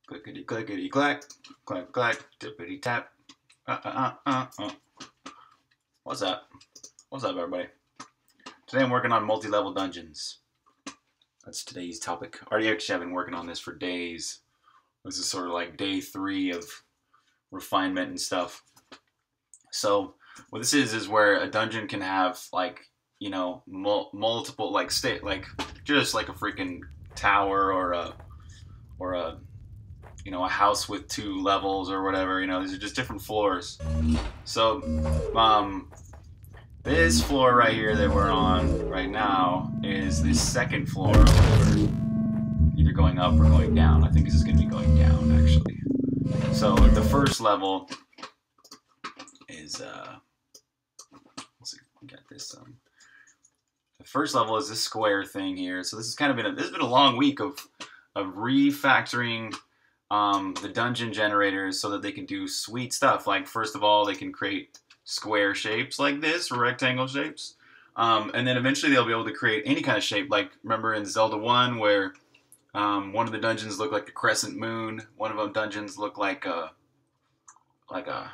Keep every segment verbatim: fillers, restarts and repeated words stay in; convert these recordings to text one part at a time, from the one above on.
Clickety clickety clack, clack clack, tippity tap. Uh uh uh uh. uh. What's up? What's up, everybody? Today I'm working on multi-level dungeons. That's today's topic. Already actually have been working on this for days. This is sort of like day three of refinement and stuff. So what this is is where a dungeon can have like you know mul multiple like state like just like a freaking tower or a or a you know a house with two levels or whatever. You know these are just different floors. So um, this floor right here that we're on right now is the second floor. We're either going up or going down. I think this is going to be going down actually. So the first level is uh, let's see if we got this. Um, the first level is this square thing here. So this has kind of been a, this has been a long week of of refactoring um, the dungeon generators so that they can do sweet stuff. Like first of all, they can create square shapes like this, or rectangle shapes, um, and then eventually they'll be able to create any kind of shape. Like remember in Zelda one where um, one of the dungeons looked like a crescent moon. One of them dungeons look like a like a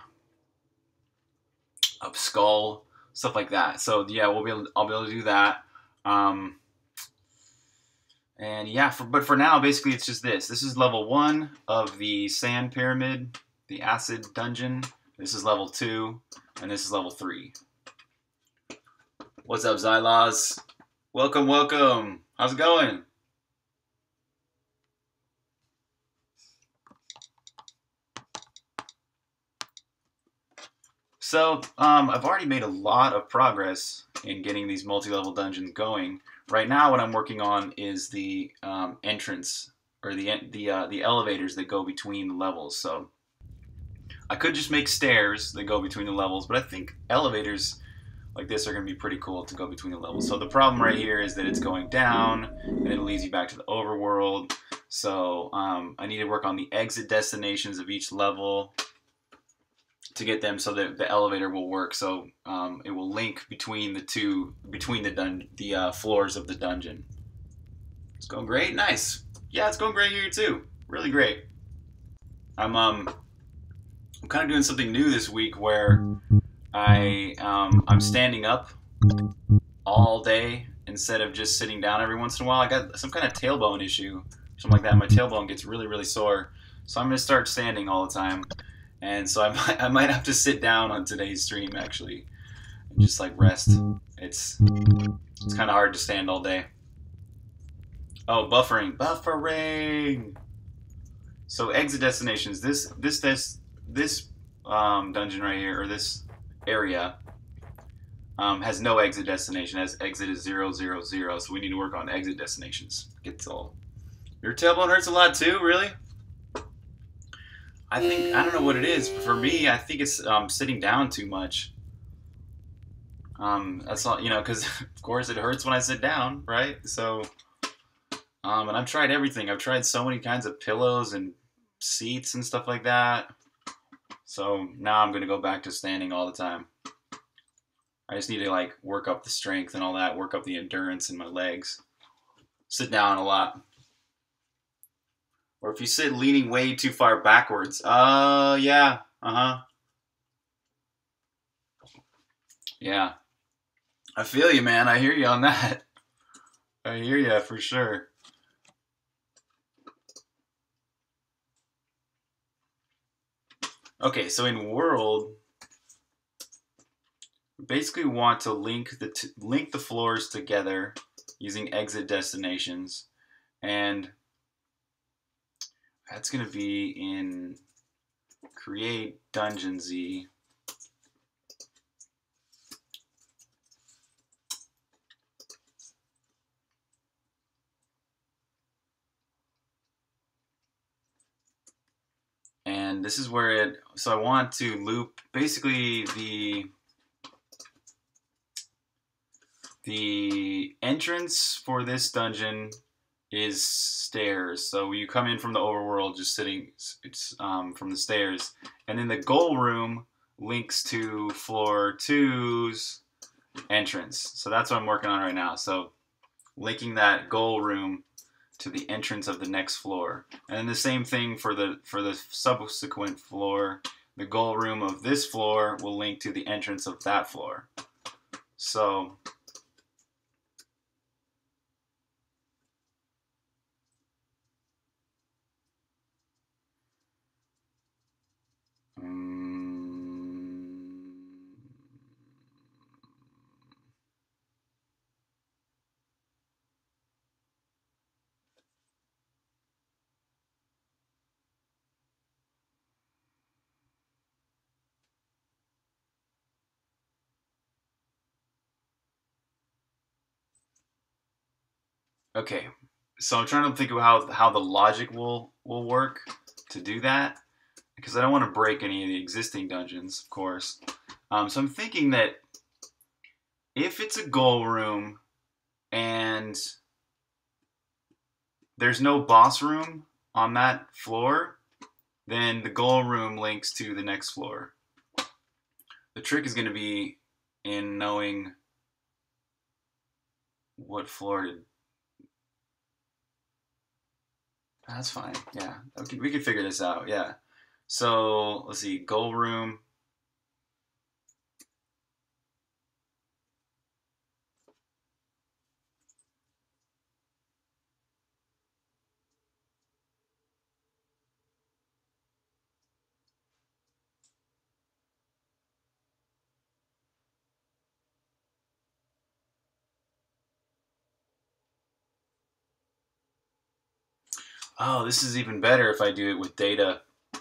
a skull, stuff like that. So yeah, we'll be able to, I'll be able to do that. Um, and yeah, for, but for now, basically it's just this. This is level one of the sand pyramid, the acid dungeon. This is level two, and this is level three. What's up, Xylas? Welcome, welcome. How's it going? So, um, I've already made a lot of progress in getting these multi-level dungeons going. Right now, what I'm working on is the um, entrance, or the the uh, the elevators that go between the levels. So, I could just make stairs that go between the levels, but I think elevators like this are going to be pretty cool to go between the levels. So the problem right here is that it's going down, and it leads you back to the overworld. So um, I need to work on the exit destinations of each level to get them so that the elevator will work. So um, it will link between the two, between the dun the uh, floors of the dungeon. It's going great, nice. Yeah, it's going great here too. Really great. I'm um, I'm kind of doing something new this week where I um, I'm standing up all day instead of just sitting down every once in a while. I got some kind of tailbone issue, something like that. My tailbone gets really really sore, so I'm gonna start standing all the time. And so I might, I might have to sit down on today's stream actually, and just like rest. It's it's kind of hard to stand all day. Oh, buffering, buffering. So exit destinations. This this this this um, dungeon right here, or this area, um, has no exit destination. As exit is zero zero zero. So we need to work on exit destinations. Gets all. Your tailbone hurts a lot too, really? I think, I don't know what it is. For me, I think it's um, sitting down too much. Um, that's all, you know, because of course it hurts when I sit down, right? So, um, and I've tried everything. I've tried so many kinds of pillows and seats and stuff like that. So now I'm going to go back to standing all the time. I just need to like work up the strength and all that, work up the endurance in my legs. Sit down a lot. Or if you sit leaning way too far backwards. Uh, yeah. Uh-huh. Yeah. I feel you, man. I hear you on that. I hear you for sure. Okay, so in world, we basically want to link the t link the floors together using exit destinations, and that's going to be in create dungeon Z. And this is where it, so I want to loop basically the the entrance for this dungeon is stairs. So you come in from the overworld just sitting it's um, from the stairs, and then the goal room links to floor two's entrance. So that's what I'm working on right now. So linking that goal room to the entrance of the next floor. And then the same thing for the for the subsequent floor. The goal room of this floor will link to the entrance of that floor. So okay, so I'm trying to think of how how the logic will will work to do that, because I don't want to break any of the existing dungeons, of course. Um, so I'm thinking that if it's a goal room and there's no boss room on that floor, then the goal room links to the next floor. The trick is going to be in knowing what floor to... That's fine. Yeah. Okay, we can figure this out. Yeah. So let's see. Goal room. Oh, this is even better if I do it with data.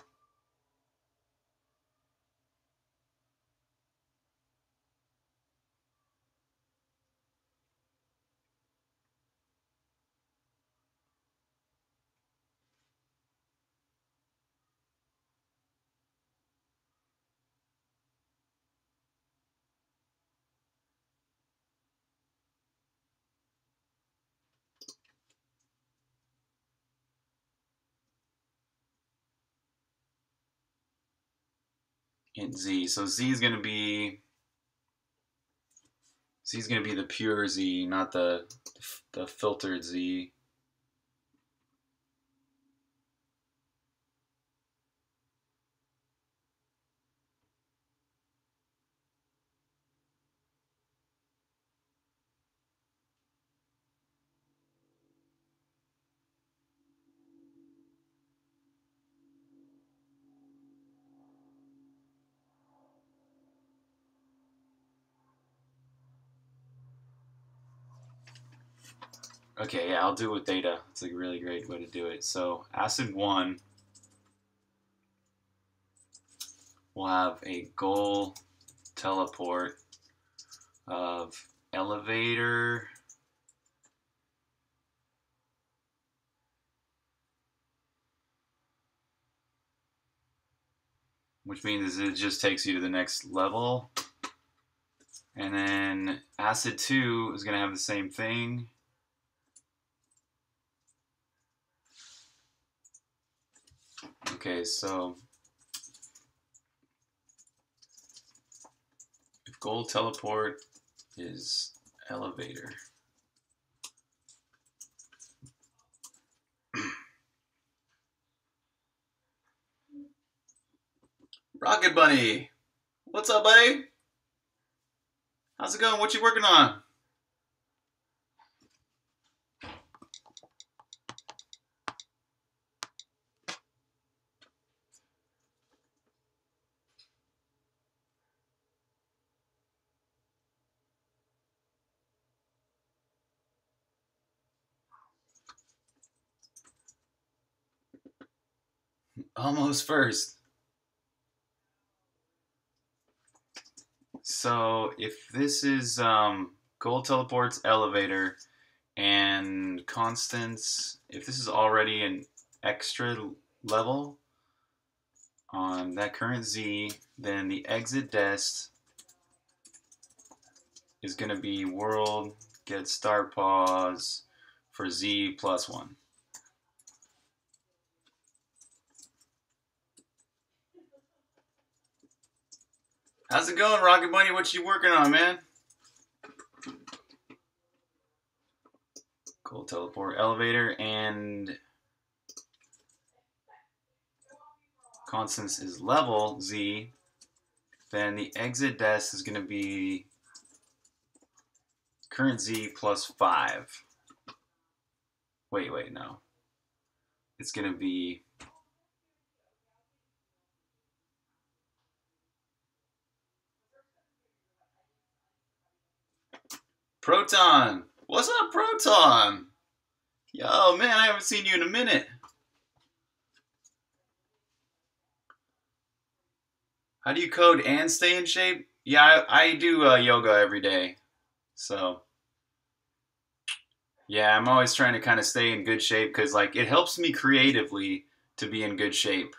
In Z. So Z is going to be Z is going to be the pure Z, not the the filtered Z. Okay, yeah, I'll do it with data. It's a really great way to do it. So acid one will have a goal teleport of elevator, which means it just takes you to the next level. And then acid two is going to have the same thing. Okay, so if goal teleport is elevator, Rocket Bunny, what's up, buddy? How's it going? What you working on? Almost first. So if this is um, gold teleports elevator and constants, if this is already an extra level on that current Z, then the exit dest is going to be world get start pause for Z plus one. How's it going, Rocket Bunny? What you working on, man? Cool, teleport, elevator, and constants is level Z. Then the exit desk is going to be current Z plus five. Wait, wait, no. It's going to be Proton. What's up, Proton? Yo, man, I haven't seen you in a minute. How do you code and stay in shape? Yeah, I, I do uh, yoga every day. So, yeah, I'm always trying to kind of stay in good shape because, like, it helps me creatively to be in good shape.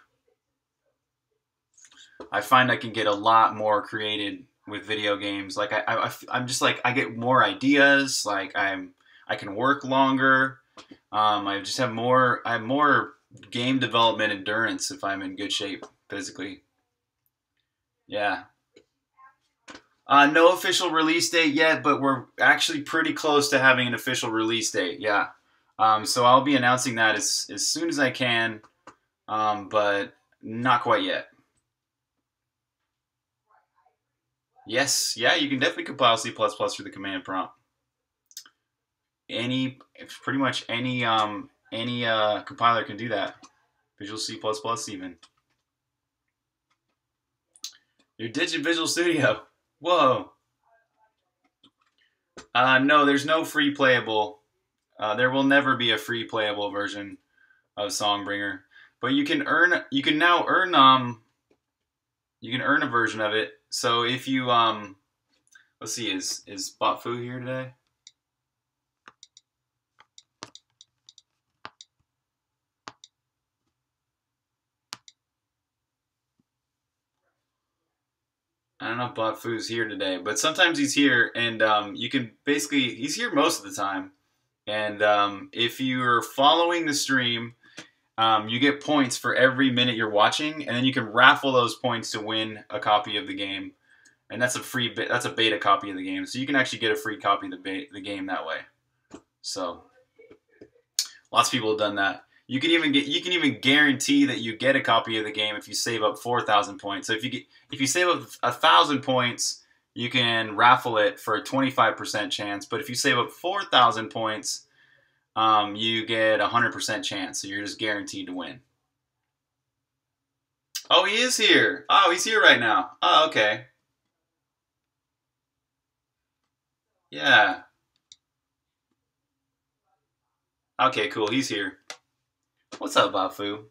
I find I can get a lot more creative with video games. Like, I, I, I'm just like, I get more ideas. Like, I'm, I can work longer. Um, I just have more, I have more game development endurance if I'm in good shape physically. Yeah. Uh, no official release date yet, but we're actually pretty close to having an official release date. Yeah. Um, so I'll be announcing that as, as soon as I can, um, but not quite yet. Yes. Yeah, you can definitely compile C plus plus through the command prompt. Any, pretty much any, um, any uh, compiler can do that. Visual C plus plus even. Your Digit Visual Studio. Whoa. Uh, no, there's no free playable. Uh, there will never be a free playable version of Songbringer, but you can earn. You can now earn. Um, you can earn a version of it. So if you um, let's see, is is Botfu here today? I don't know if Botfu's here today, but sometimes he's here, and um, you can basically he's here most of the time. And um, if you're following the stream, um, you get points for every minute you're watching, and then you can raffle those points to win a copy of the game. And that's a free that's a beta copy of the game, so you can actually get a free copy of the beta, the game that way. So lots of people have done that. You can even get you can even guarantee that you get a copy of the game if you save up four thousand points. So if you get if you save up a thousand points, you can raffle it for a twenty-five percent chance. But if you save up four thousand points, um, you get a hundred percent chance. So you're just guaranteed to win. Oh, he is here. Oh, he's here right now. Oh, okay. Yeah. Okay, cool. He's here. What's up, Bafu?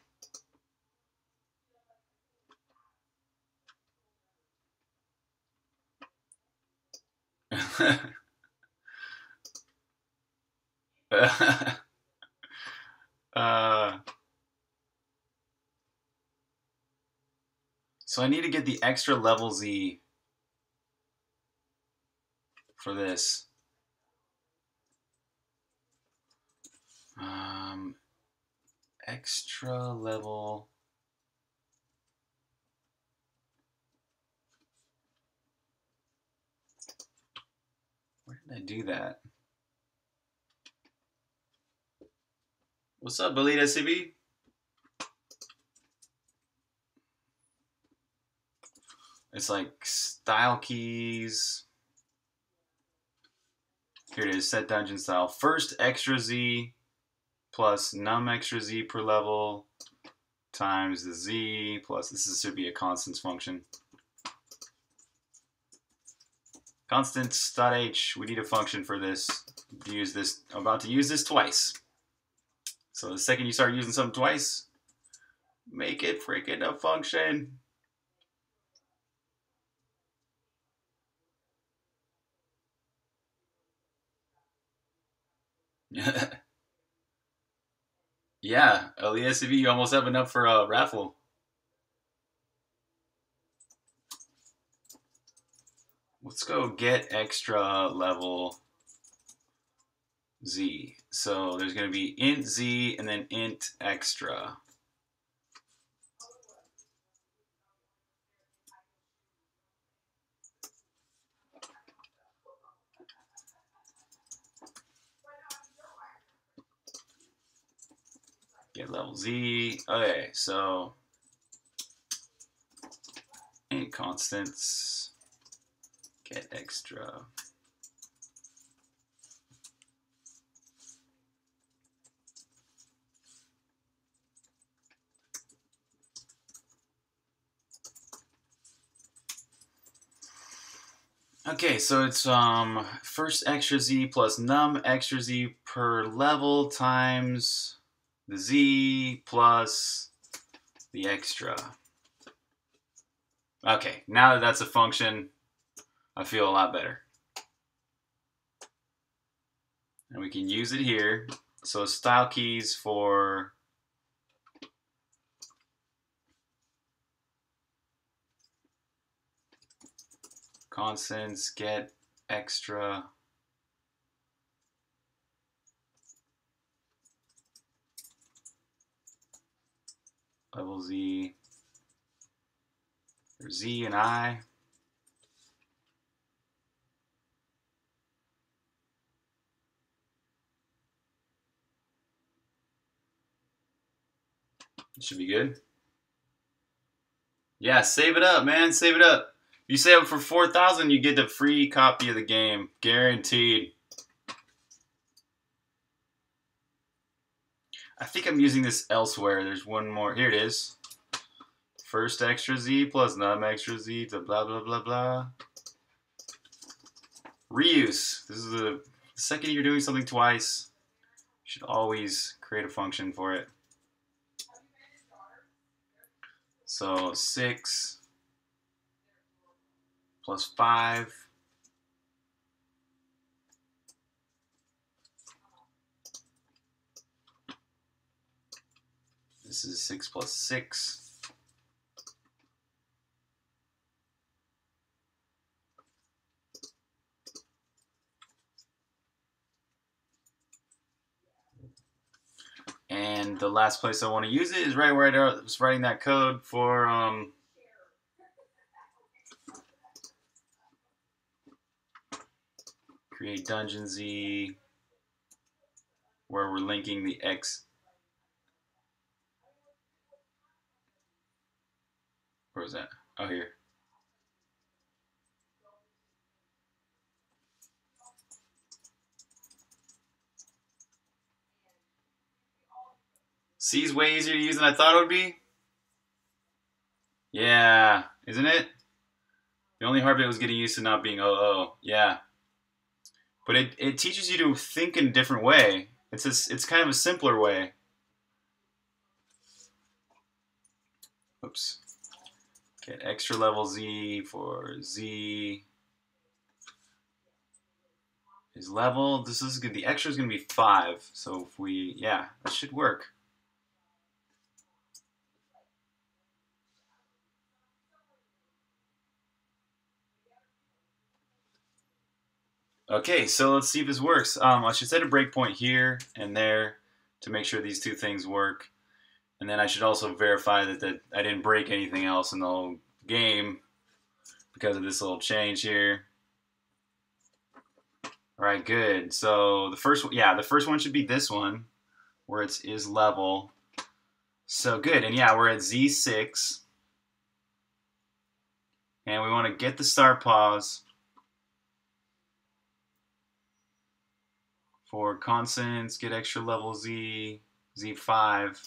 uh, so I need to get the extra level Z for this. Um, extra level. Where did I do that? What's up, Belita C B? It's like style keys. Here it is, set dungeon style. First extra Z plus num extra Z per level times the Z plus, this is, should be a constants function. Constants.h, we need a function for this. Use this, I'm about to use this twice. So the second you start using something twice, make it freaking a function. Yeah, L E S V, you almost have enough for a raffle. Let's go get extra level Z. So there's going to be int Z and then int extra. Get level Z. Okay, so int constants. Get extra. Okay, so it's um first extra Z plus num extra Z per level times the Z plus the extra. Okay, now that that's a function, I feel a lot better. And we can use it here. So style keys for constants, get extra. Level Z, or Z and I. It should be good. Yeah, save it up, man. Save it up. If you save it for four thousand, you get the free copy of the game. Guaranteed. I think I'm using this elsewhere. There's one more. Here it is. First extra Z plus num extra Z to blah, blah, blah, blah. Reuse. This is the second you're doing something twice. You should always create a function for it. So six plus five. This is six plus six. And the last place I want to use it is right where I was writing that code for um, create dungeon Z, where we're linking the X. Where was that? Oh, here. C is way easier to use than I thought it would be. Yeah, isn't it? The only hard bit was getting used to not being O O. Yeah. But it, it teaches you to think in a different way. It's a, it's kind of a simpler way. Oops. Get extra level Z for Z is level. This is good. The extra is going to be five. So if we, yeah, that should work. Okay, so let's see if this works. Um, I should set a breakpoint here and there to make sure these two things work. And then I should also verify that, that I didn't break anything else in the whole game because of this little change here. All right, good. So the first, yeah, the first one should be this one, where it's is level. So good, and yeah, we're at Z six. And we want to get the start pause for consonants, get extra level Z, Z five.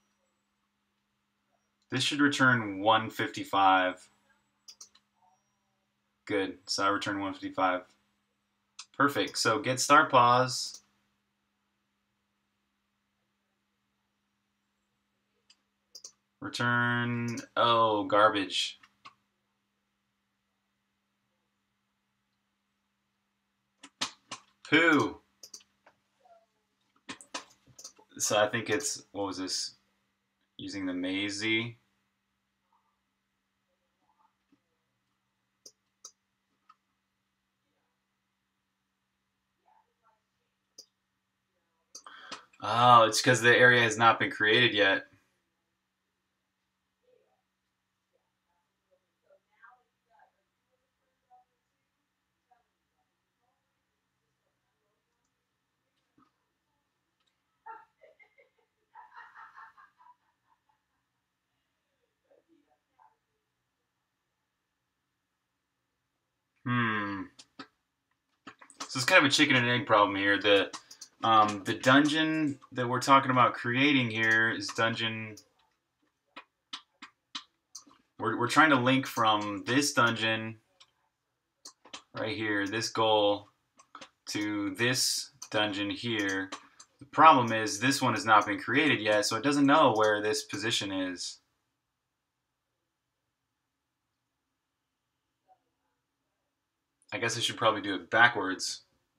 This should return one fifty-five. Good, so I return one fifty-five. Perfect, so get start pause. Return, oh, garbage. Poo. So I think it's, what was this? Using the maze Z. Oh, it's because the area has not been created yet. So it's kind of a chicken and egg problem here. The um, the dungeon that we're talking about creating here is dungeon. We're we're trying to link from this dungeon right here, this goal, to this dungeon here. The problem is this one has not been created yet, so it doesn't know where this position is. I guess I should probably do it backwards.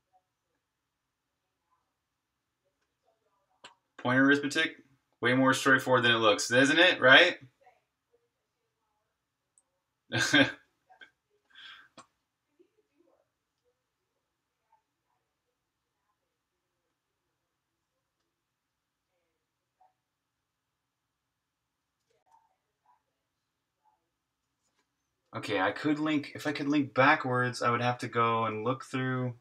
Pointer arithmetic, way more straightforward than it looks, isn't it? Right? Okay, I could link, if I could link backwards, I would have to go and look through.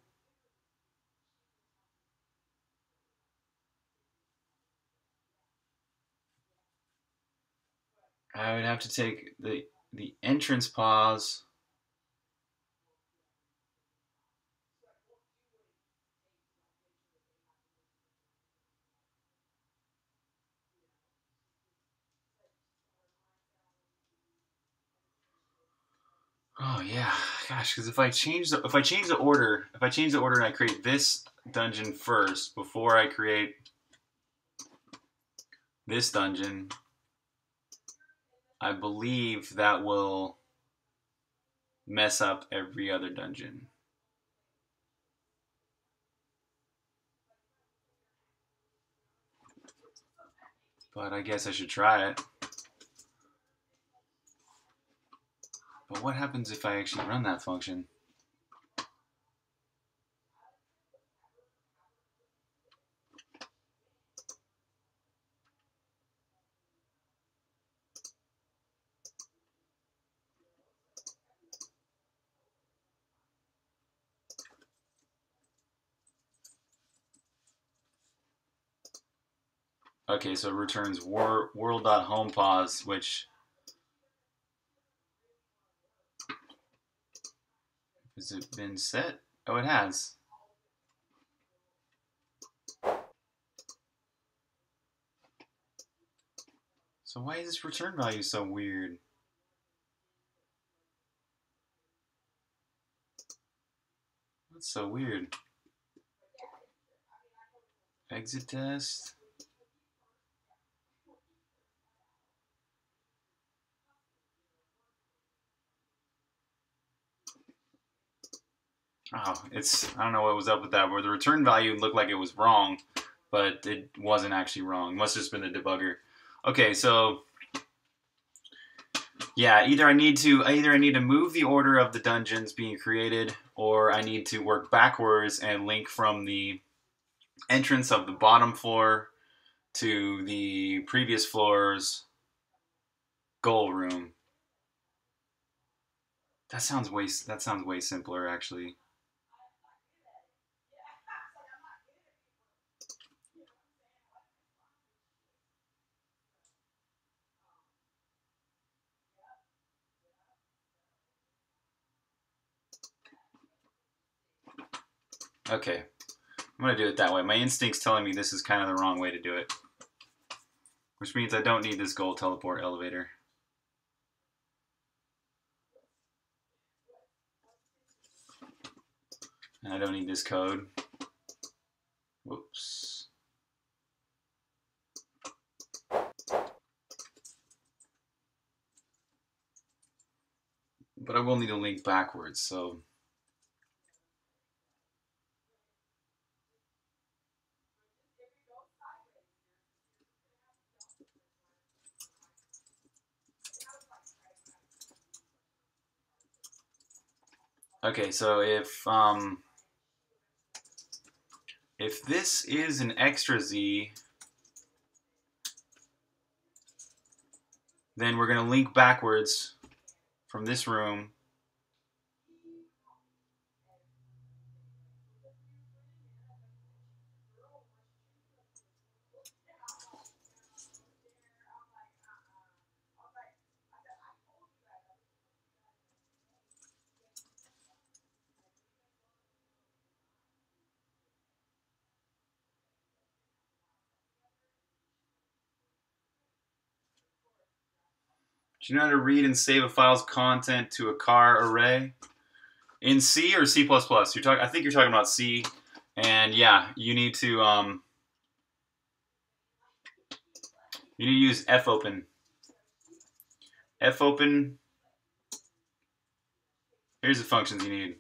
I would have to take the the entrance pause. Oh yeah, gosh, because if I change the if I change the order, if I change the order and I create this dungeon first before I create this dungeon, I believe that will mess up every other dungeon. But I guess I should try it. But what happens if I actually run that function? Okay, so it returns wor world.homepause, which has it been set? Oh, it has. So why is this return value so weird? That's so weird. Exit test. Oh, it's, I don't know what was up with that, where the return value looked like it was wrong, but it wasn't actually wrong. It must have just been the debugger. Okay, so yeah, either I need to either I need to move the order of the dungeons being created, or I need to work backwards and link from the entrance of the bottom floor to the previous floor's goal room. That sounds way that sounds way simpler, actually. Okay, I'm gonna do it that way. My instinct's telling me this is kind of the wrong way to do it, which means I don't need this goal teleport elevator. And I don't need this code. Whoops. But I will need a link backwards, so okay, so if um, if this is an extra Z, then we're going to link backwards from this room. Do you know how to read and save a file's content to a char array? In C or C plus plus? You're talking. I think you're talking about C. And yeah, you need to um, you need to use fopen. fopen. Here's the functions you need.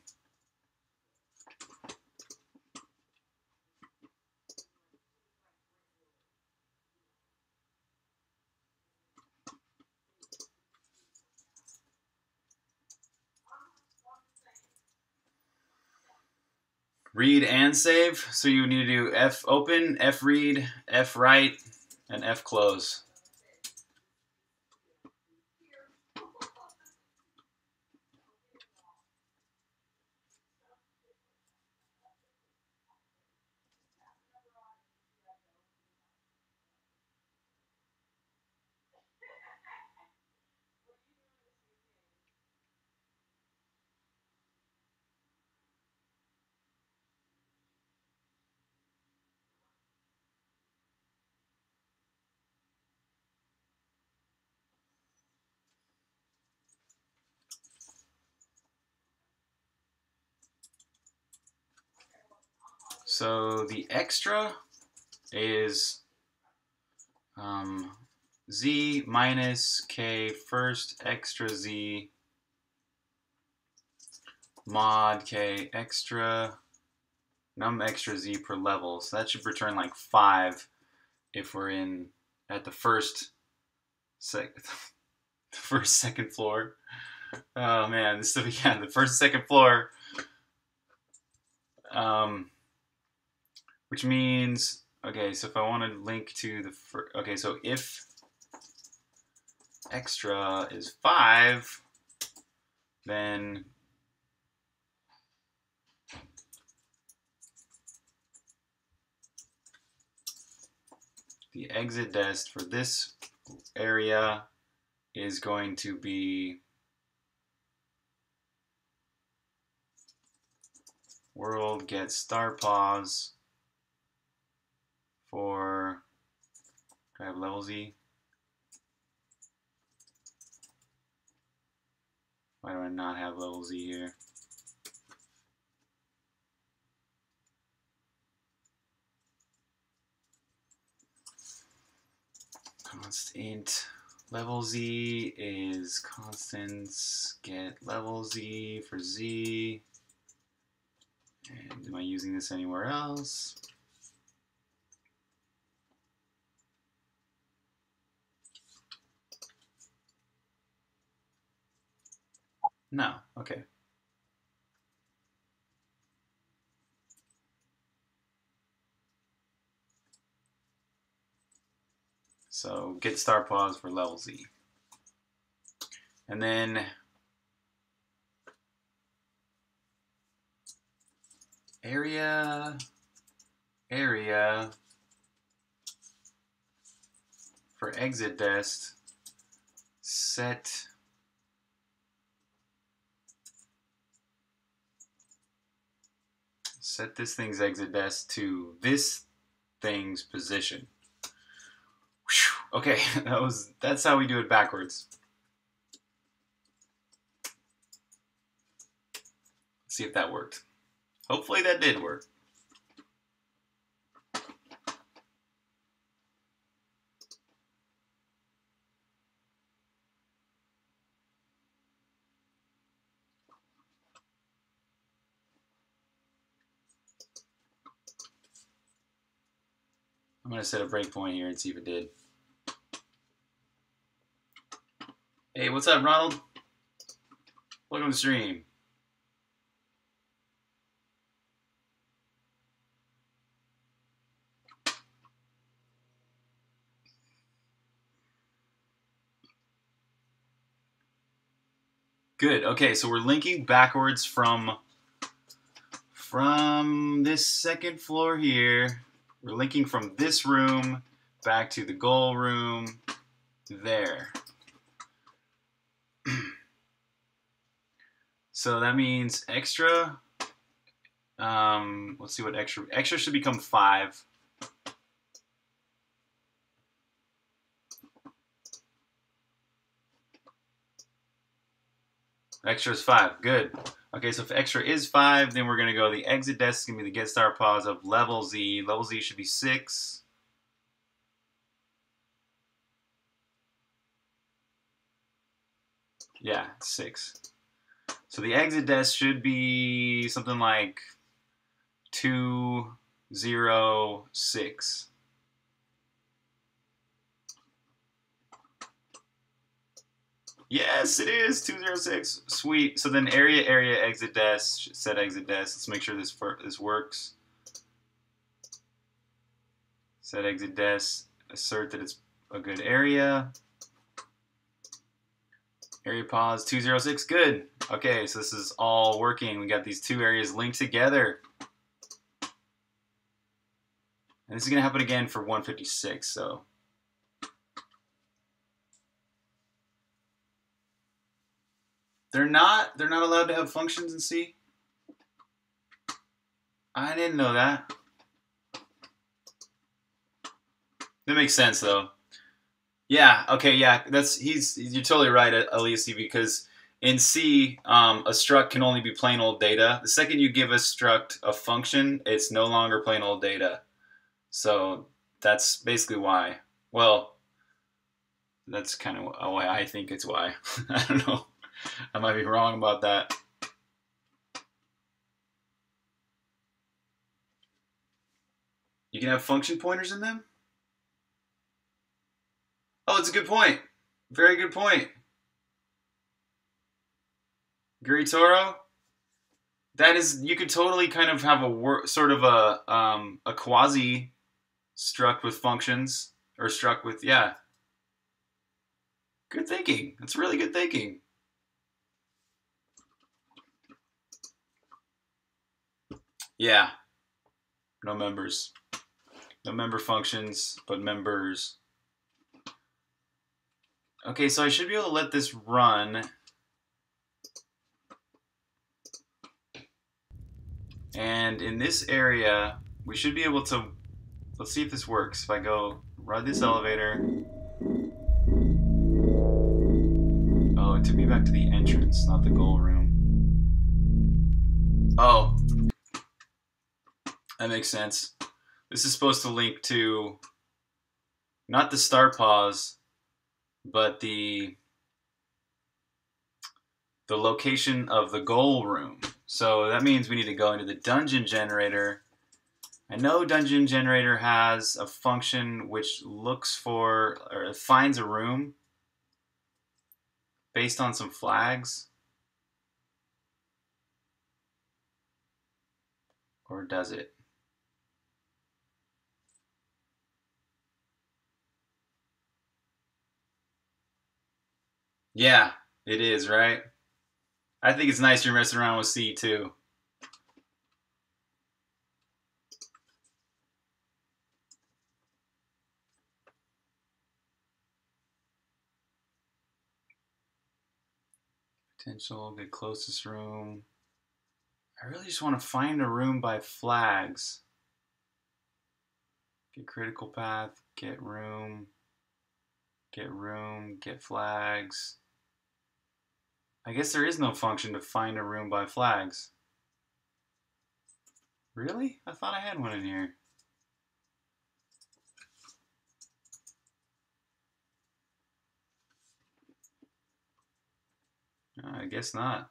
Read and save. So you need to do fopen, fread, fwrite, and fclose. So the extra is um, z minus k first extra z mod k extra num extra z per level. So that should return like five if we're in at the first sec the first second floor. Oh man, this is yeah the first second floor. Um, which means okay. So if I want to link to the first, okay, so if extra is five, then the exit dest for this area is going to be world get star pause for, do I have level Z? Why do I not have level Z here? Constant level Z is constants get level Z for Z. And am I using this anywhere else? No, okay. So get star pause for level Z. And then area, area for exit dest, set set this thing's exit dest to this thing's position. Whew, okay, that was that's how we do it backwards. Let's see if that worked. Hopefully that did work. I'm going to set a breakpoint here and see if it did. Hey, what's up, Ronald? Welcome to the stream. Good. Okay, so we're linking backwards from from this second floor here. We're linking from this room back to the goal room there. So that means extra. Um, let's see what extra. Extra should become five. Extra is five. Good. Okay, so if extra is five, then we're going to go, the exit desk is going to be the get star pause of level Z. Level Z should be six. Yeah, six. So the exit desk should be something like two zero six. Yes, it is two zero six. Sweet. So then area area exit desk, set exit desk. Let's make sure this this works. Set exit desk. Assert that it's a good area. Area pause two zero six. Good. Okay, so this is all working. We got these two areas linked together. And this is going to happen again for one fifty-six, so They're not they're not allowed to have functions in C? I didn't know that. That makes sense though. Yeah, okay, yeah, that's he's you're totally right, Aliasi, because in C, um, a struct can only be plain old data. The second you give a struct a function, it's no longer plain old data. So that's basically why. Well, that's kind of why I think it's why. I don't know. I might be wrong about that. You can have function pointers in them? Oh, it's a good point. Very good point. Guritoro? That is, you could totally kind of have a wor sort of a um, a quasi struct with functions, or struct with, yeah. Good thinking. That's really good thinking. Yeah. No members. No member functions, but members. Okay, so I should be able to let this run. And in this area, we should be able to, let's see if this works. If I go run this elevator. Oh, it took me back to the entrance, not the goal room. Oh, that makes sense. This is supposed to link to not the start pause, but the the location of the goal room. So that means we need to go into the dungeon generator. I know dungeon generator has a function which looks for or finds a room based on some flags. Or does it? Yeah, it is, right? I think it's nice you're messing around with C too. Potential, get closest room. I really just want to find a room by flags. Get critical path, get room, get room, get flags. I guess there is no function to find a room by flags. Really? I thought I had one in here. I guess not.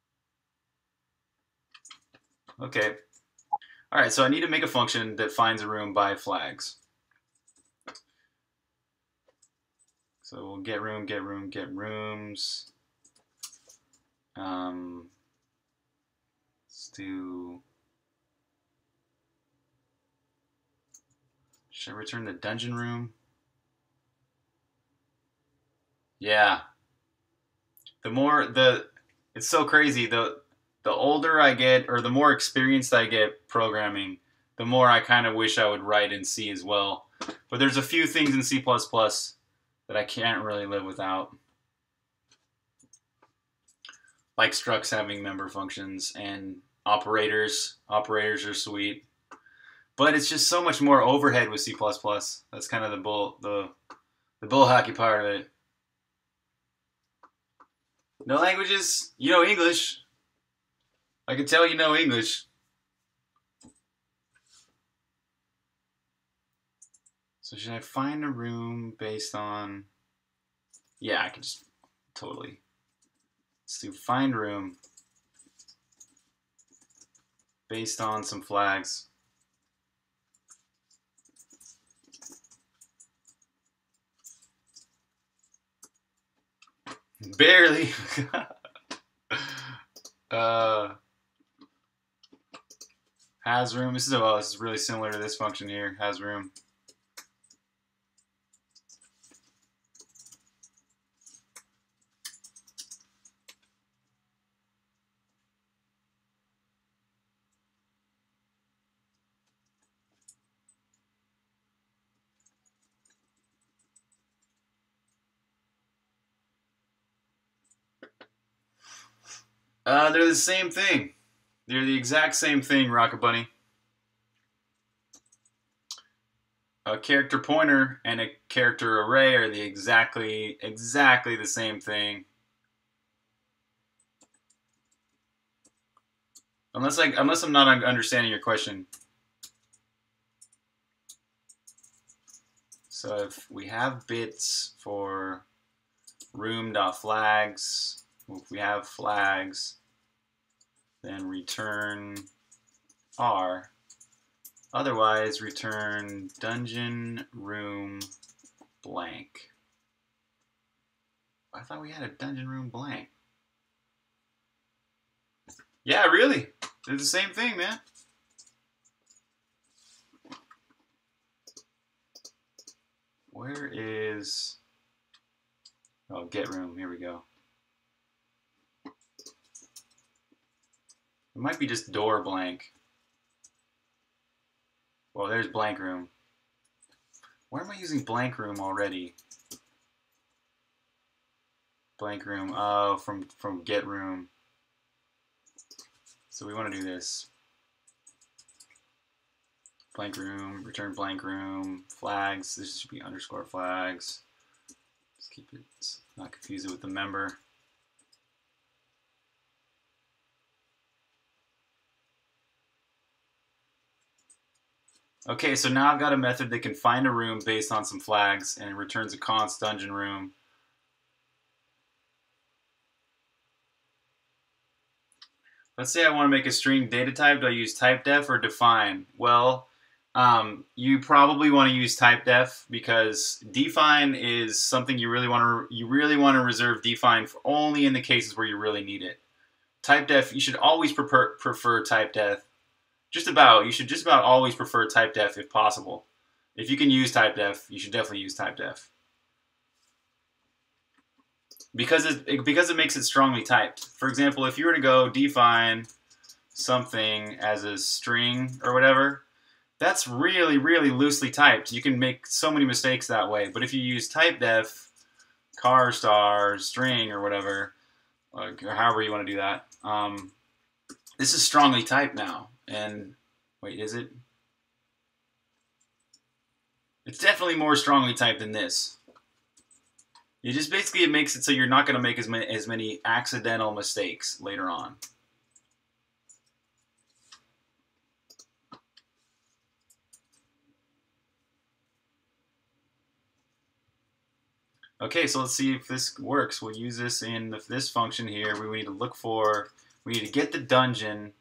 Okay. All right, so I need to make a function that finds a room by flags. So we'll get room, get room, get rooms. Um, let's do, should I return the dungeon room? Yeah. The more, the, it's so crazy. The, the older I get, or the more experienced I get programming, the more I kind of wish I would write in C as well. But there's a few things in C plus plus that I can't really live without. Like structs having member functions and operators. Operators are sweet. But it's just so much more overhead with C plus plus. That's kind of the bull the the bull hockey part of it. No languages? You know English. I can tell you know English. So should I find a room based on... Yeah, I can just totally... Let's do find room based on some flags. Barely. uh, has room. This is oh, this is really similar to this function here. Has room. Uh, they're the same thing. They're the exact same thing, Rocket Bunny. A character pointer and a character array are the exactly exactly the same thing. Unless I unless I'm not understanding your question. So if we have bits for room.flags, if we have flags, then return R. Otherwise, return dungeon room blank. I thought we had a dungeon room blank. Yeah, really. They're the same thing, man. Where is... Oh, get room. Here we go. It might be just door blank. Well, there's blank room. Where am I using blank room already? Blank room. Oh, from, from get room. So we want to do this. Blank room, return blank room, flags. This should be underscore flags. Just keep it, not confuse it with the member. Okay, so now I've got a method that can find a room based on some flags and it returns a const dungeon room. Let's say I want to make a string data type. Do I use typedef or define? Well, um, you probably want to use typedef because define is something you really want to you really want to reserve define for only in the cases where you really need it. Typedef, you should always prefer prefer typedef. Just about, you should just about always prefer typedef if possible. If you can use typedef, you should definitely use typedef. Because it, because it makes it strongly typed. For example, if you were to go define something as a string or whatever, that's really, really loosely typed. You can make so many mistakes that way. But if you use typedef, car star, string, or whatever, like, or however you want to do that, um, this is strongly typed now. And wait, is it? It's definitely more strongly typed than this. It just basically it makes it so you're not going to make as many as many accidental mistakes later on. Okay, so let's see if this works. We'll use this in this function here. We need to look for, we need to get the dungeon.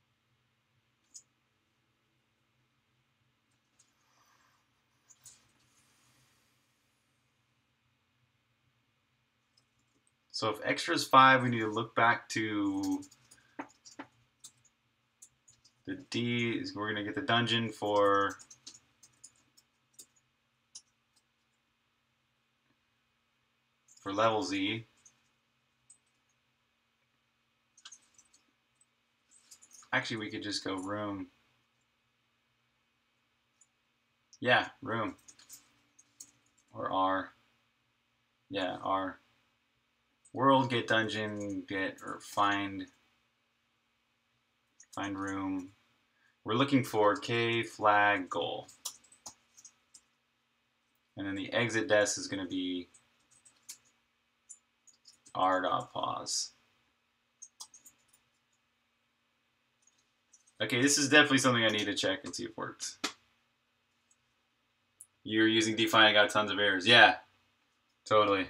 So if extra is five, we need to look back to the D. Is we're going to get the dungeon for for level Z. Actually, we could just go room. Yeah, room. Or R. Yeah, R. World, get dungeon, get, or find, find room. We're looking for K flag goal. And then the exit des is going to be R dot pause. Okay, this is definitely something I need to check and see if it works. You're using define, I got tons of errors. Yeah, totally.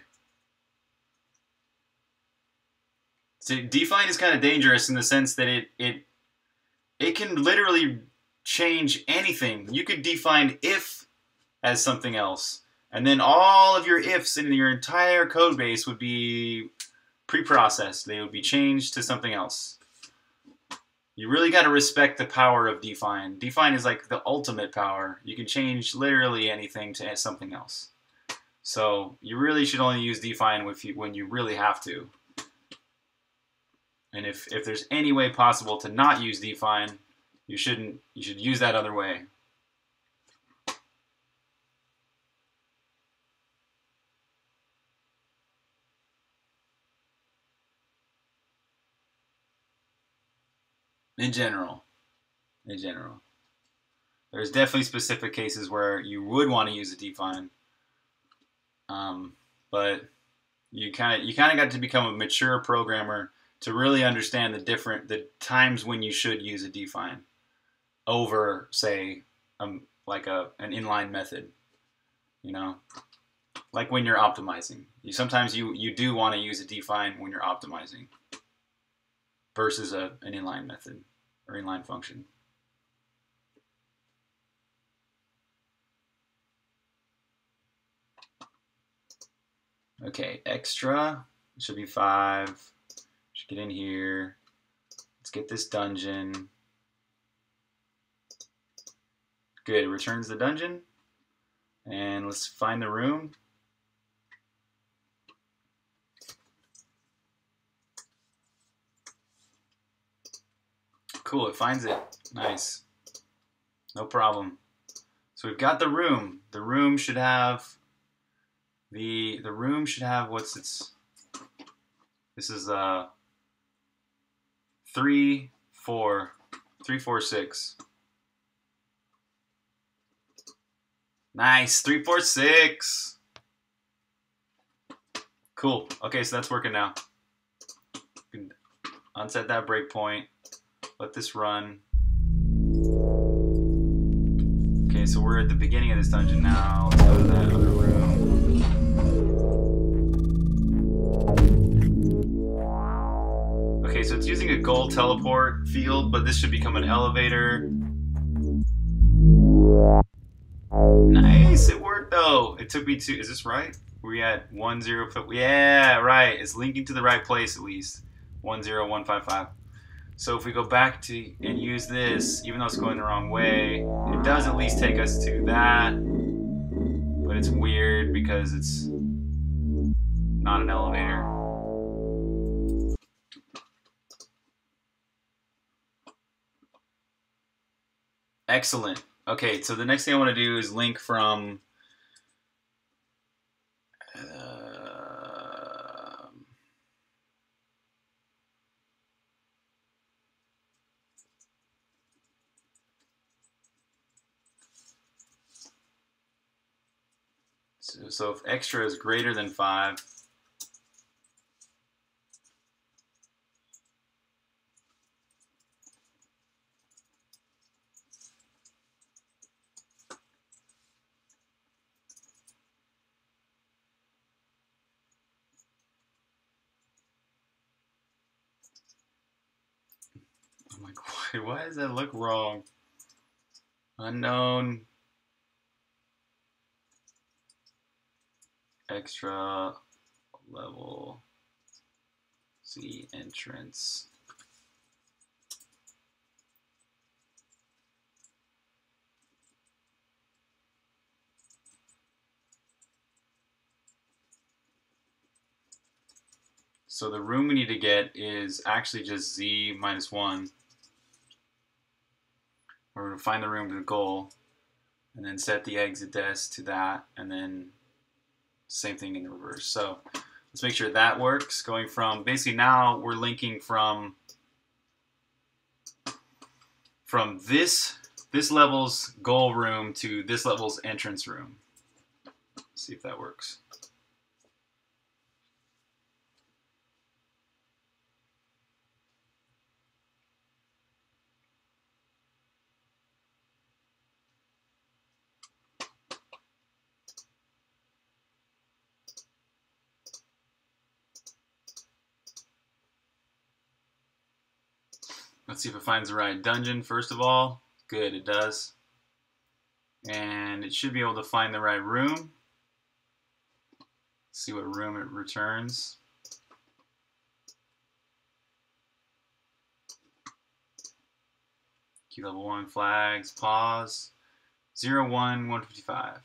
So define is kind of dangerous in the sense that it it it can literally change anything. You could define if as something else, and then all of your ifs in your entire code base would be pre-processed. They would be changed to something else. You really got to respect the power of define. Define is like the ultimate power. You can change literally anything to something else. So you really should only use define if you, when you really have to. And if, if there's any way possible to not use define, you shouldn't. You should use that other way. In general. In general. There's definitely specific cases where you would want to use a define. Um, but you kind of you kind of got to become a mature programmer to really understand the different the times when you should use a define over, say, um, like a an inline method. You know, like when you're optimizing. You sometimes you you do want to use a define when you're optimizing versus a an inline method or inline function. Okay, extra should be five. Should get in here. Let's get this dungeon. Good, it returns the dungeon. And let's find the room. Cool, it finds it. Nice. No problem. So we've got the room. The room should have the the room should have what's its this is uh three four three four six. Nice, three four six. Cool. Okay, so that's working now. You can unset that breakpoint. Let this run. Okay, so we're at the beginning of this dungeon now. Let's go to that other room. Okay, so it's using a goal teleport field, but this should become an elevator. Nice, it worked though. It took me to, is this right? We at one zero, yeah, right. It's linking to the right place at least. one zero one five five. So if we go back to and use this, even though it's going the wrong way, it does at least take us to that. But it's weird because it's not an elevator. Excellent. Okay, so the next thing I want to do is link from uh, so, so if extra is greater than five, I'm like, why, why does that look wrong? Unknown. Extra level Z entrance. So the room we need to get is actually just Z minus one. We're going to find the room to the goal and then set the exit desk to that, and then same thing in the reverse. So let's make sure that works. Going from, basically now we're linking from from this this level's goal room to this level's entrance room. Let's see if that works. Let's see if it finds the right dungeon first of all. Good, it does. And it should be able to find the right room. Let's see what room it returns. Key level one, flags, pause. zero, one, one fifty-five.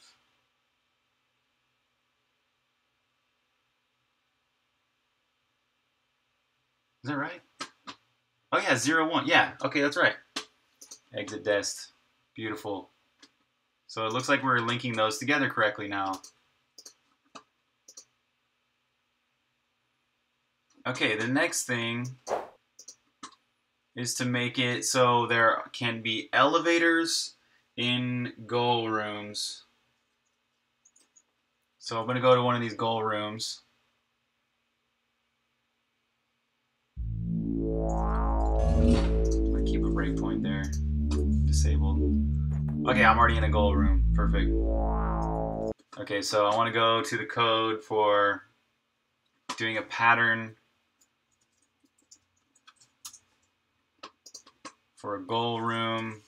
Is that right? Oh yeah, zero, one. Yeah, okay, that's right. Exit desk. Beautiful. So it looks like we're linking those together correctly now. Okay, the next thing is to make it so there can be elevators in goal rooms. So I'm going to go to one of these goal rooms. I keep a breakpoint there. Disabled. Okay, I'm already in a goal room. Perfect. Okay, so I want to go to the code for doing a pattern for a goal room.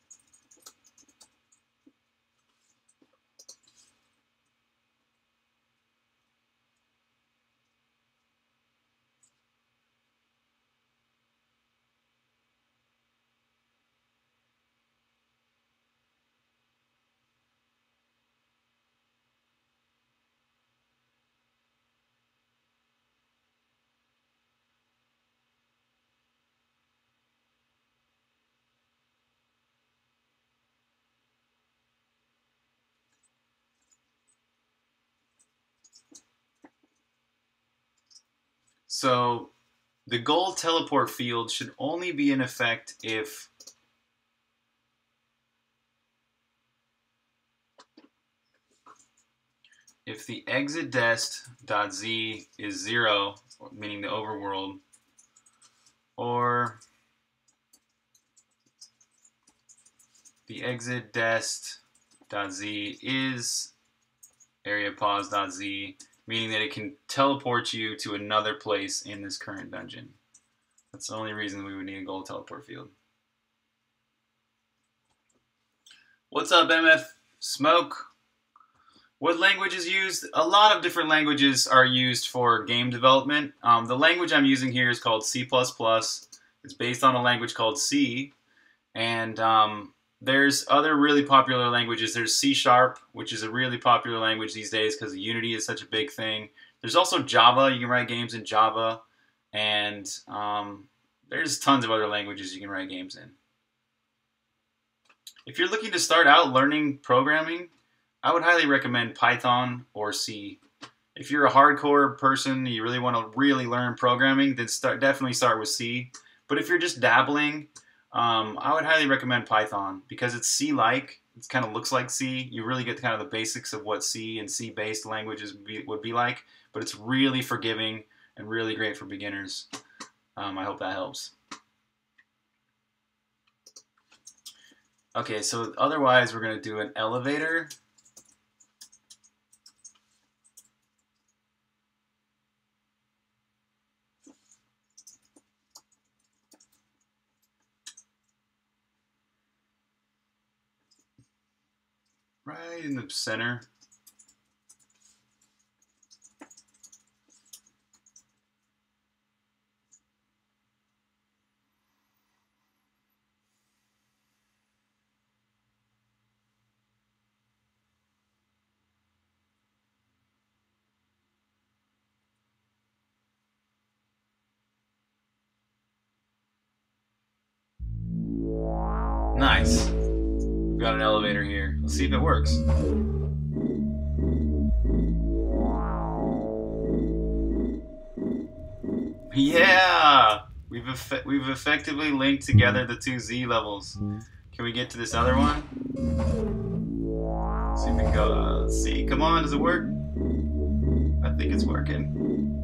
So the goal teleport field should only be in effect if if the exit dest.z is zero, meaning the overworld, or the exit dest.z is area pause.z, meaning that it can teleport you to another place in this current dungeon. That's the only reason we would need a goal teleport field. What's up, M F Smoke? What language is used? A lot of different languages are used for game development. Um, the language I'm using here is called C plus plus. It's based on a language called C. And um, there's other really popular languages. There's C sharp, which is a really popular language these days because Unity is such a big thing. There's also Java. You can write games in Java. And um, there's tons of other languages you can write games in. If you're looking to start out learning programming, I would highly recommend Python or C. If you're a hardcore person, you really want to really learn programming, then start, definitely start with C. But if you're just dabbling, um, I would highly recommend Python because it's C-like. It kind of looks like C. You really get kind of the basics of what C and C-based languages be, would be like. But it's really forgiving and really great for beginners. Um, I hope that helps. Okay, so otherwise we're going to do an elevator. Right in the center. Nice. We've got an elevator here. Let's see if it works. Yeah! We've eff we've effectively linked together the two Z levels. Can we get to this other one? Let's see if we can go. Uh, let's see. Come on, does it work? I think it's working.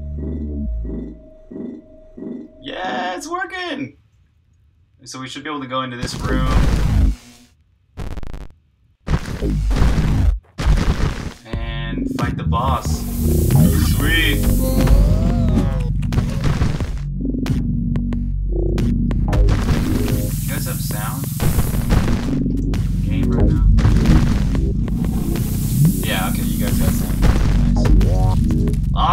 Yeah, it's working! So we should be able to go into this room. And fight the boss. Sweet!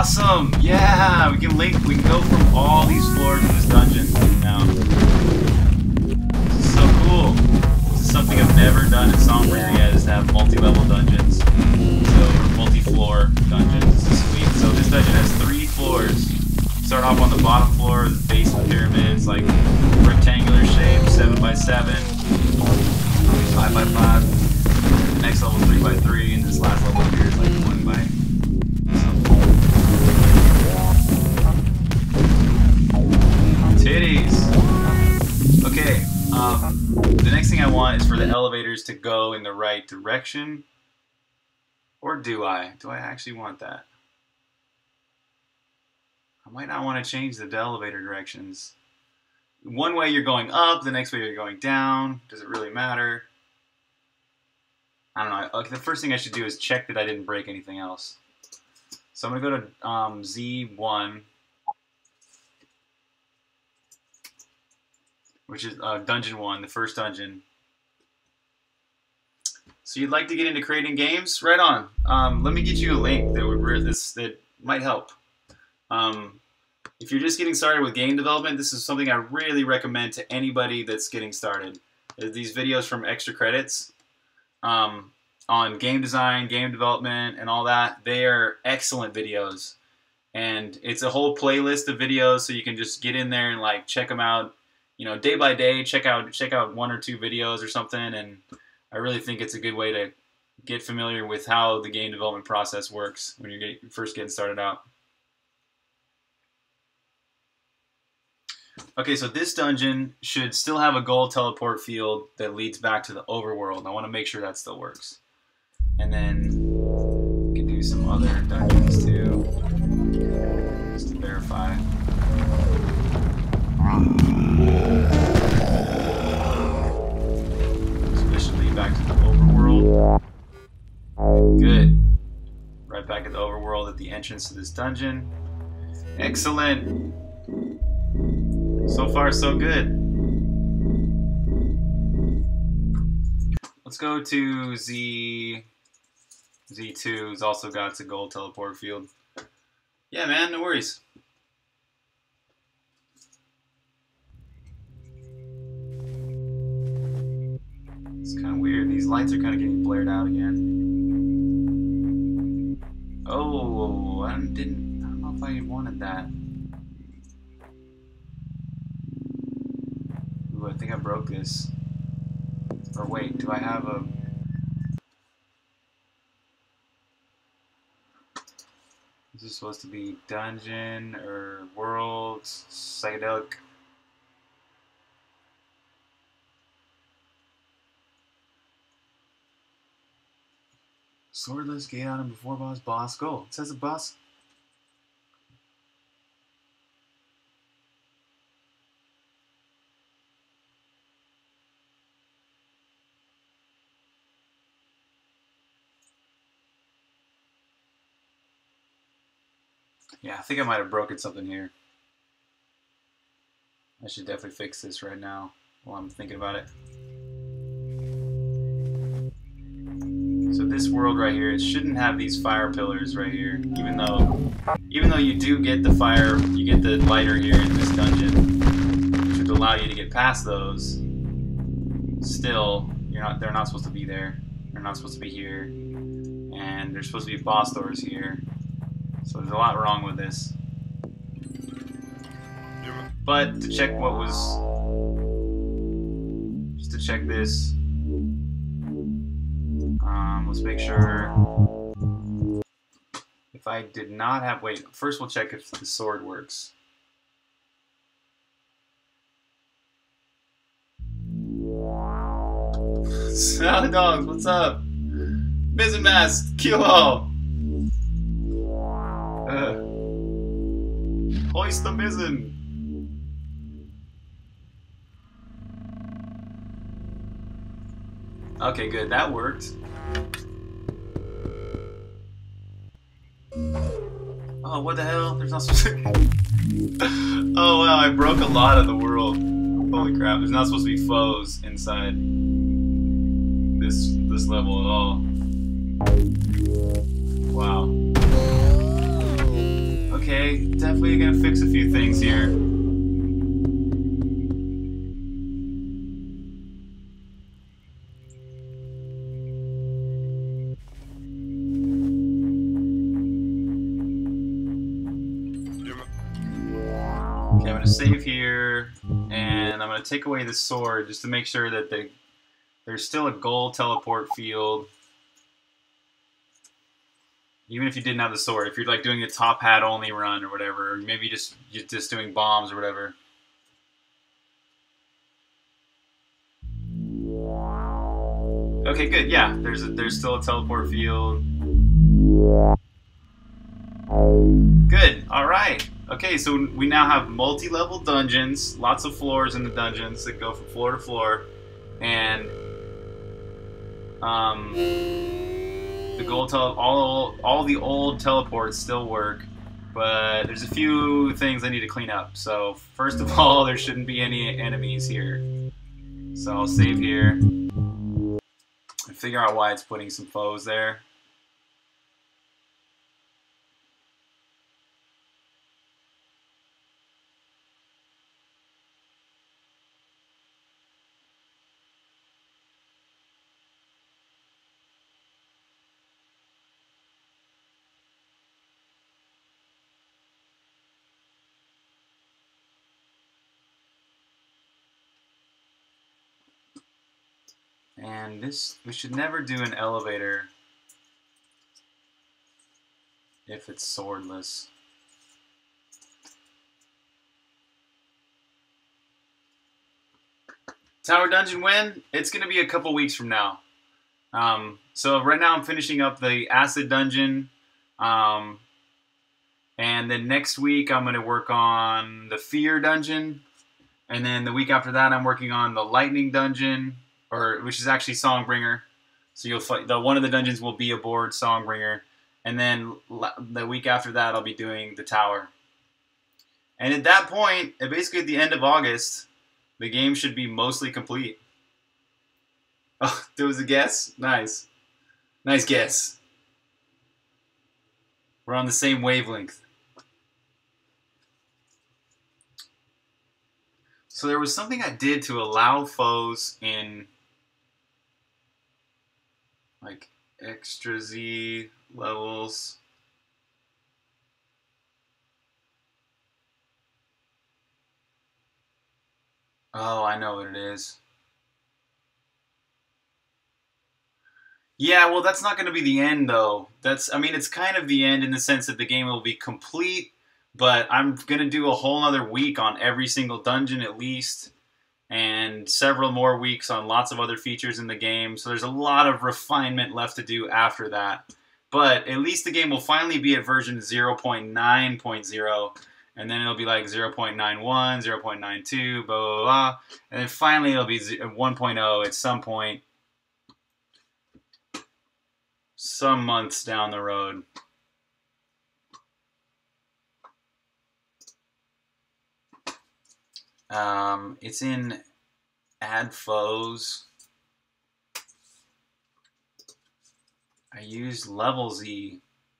Awesome! Yeah! We can link, we can go from all these floors in this dungeon now. This is so cool. This is something I've never done in Songbringer yet, is to have multi-level dungeons. So, multi-floor dungeons. This is sweet. So this dungeon has three floors. Start off on the bottom floor, the base of the pyramid. It's like rectangular shape, seven by seven, five by five. The next level three by three, and this last level here is like one by titties. Okay, um, the next thing I want is for the elevators to go in the right direction. Or do I? Do I actually want that? I might not want to change the elevator directions. One way you're going up, the next way you're going down. Does it really matter? I don't know. Okay, the first thing I should do is check that I didn't break anything else. So I'm going to go to um, Z one, which is uh, dungeon one, the first dungeon. So you'd like to get into creating games? Right on. Um, let me get you a link that would re this that might help. Um, if you're just getting started with game development, this is something I really recommend to anybody that's getting started. These videos from Extra Credits um, on game design, game development, and all that. They are excellent videos. And it's a whole playlist of videos, so you can just get in there and like check them out, you know, day by day. Check out check out one or two videos or something, and I really think it's a good way to get familiar with how the game development process works when you're getting, first getting started out. Okay, so this dungeon should still have a gold teleport field that leads back to the overworld. I want to make sure that still works. And then we can do some other dungeons too, just to verify. So this should lead back to the overworld. Good. Right back at the overworld at the entrance to this dungeon. Excellent. So far, so good. Let's go to Z. Z two has also got a gold teleport field. Yeah, man, no worries. It's kind of weird. These lights are kind of getting blared out again. Oh, I didn't. I don't know if I wanted that. Ooh, I think I broke this. Or wait, do I have a... Is this supposed to be dungeon or world? Psychedelic? Swordless, gate item before boss, boss, go. It says a boss. Yeah, I think I might have broken something here. I should definitely fix this right now while I'm thinking about it. So this world right here, it shouldn't have these fire pillars right here, even though even though you do get the fire, you get the lighter here in this dungeon, which would allow you to get past those. Still, you're not they're not supposed to be there. They're not supposed to be here. And there's supposed to be boss doors here. So there's a lot wrong with this. But to check what was... Just to check this. Um, let's make sure... If I did not have... Wait, first we'll check if the sword works. Sally dogs, what's up? Mizzen Mask, kill all! Uh, hoist the mizzen! Okay, good. That worked. Oh, what the hell? There's not supposed to... Oh, wow. I broke a lot of the world. Holy crap. There's not supposed to be foes inside this, this level at all. Wow. Okay, definitely gonna fix a few things here. Okay, I'm gonna save here, and I'm gonna take away the sword just to make sure that the, there's still a gold teleport field. Even if you didn't have the sword, if you're like doing a top hat only run or whatever, or maybe just you're just doing bombs or whatever. Okay, good. Yeah, there's a, there's still a teleport field. Good. All right. Okay, so we now have multi-level dungeons, lots of floors in the dungeons that go from floor to floor, and um, the gold tele all all the old teleports still work, but there's a few things I need to clean up. So first of all, there shouldn't be any enemies here. So I'll save here and figure out why it's putting some foes there. And this, we should never do an elevator if it's swordless. Tower Dungeon when? It's going to be a couple weeks from now. Um, so right now I'm finishing up the Acid Dungeon. Um, and then next week I'm going to work on the Fear Dungeon. And then the week after that I'm working on the Lightning Dungeon, or which is actually Songbringer. So you'll fight, the one of the dungeons will be aboard Songbringer. And then the week after that I'll be doing the Tower. And at that point, basically at the end of August, the game should be mostly complete. Oh, there was a guess? Nice. Nice guess. We're on the same wavelength. So there was something I did to allow foes in like extra Z levels. Oh, I know what it is. Yeah, well, that's not going to be the end, though. That's, I mean, it's kind of the end in the sense that the game will be complete, but I'm going to do a whole other week on every single dungeon at least, and several more weeks on lots of other features in the game, so there's a lot of refinement left to do after that. But at least the game will finally be at version zero point nine point zero, and then it'll be like zero point nine one, zero point nine two, blah, blah, blah, and then finally it'll be one point oh at some point, some months down the road. Um, it's in Add Foes. I used Level Z.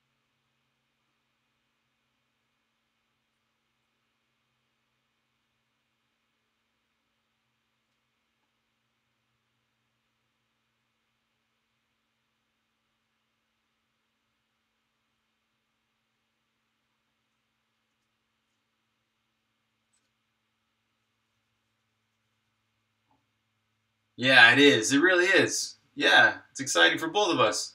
Yeah, it is. It really is. Yeah, it's exciting for both of us.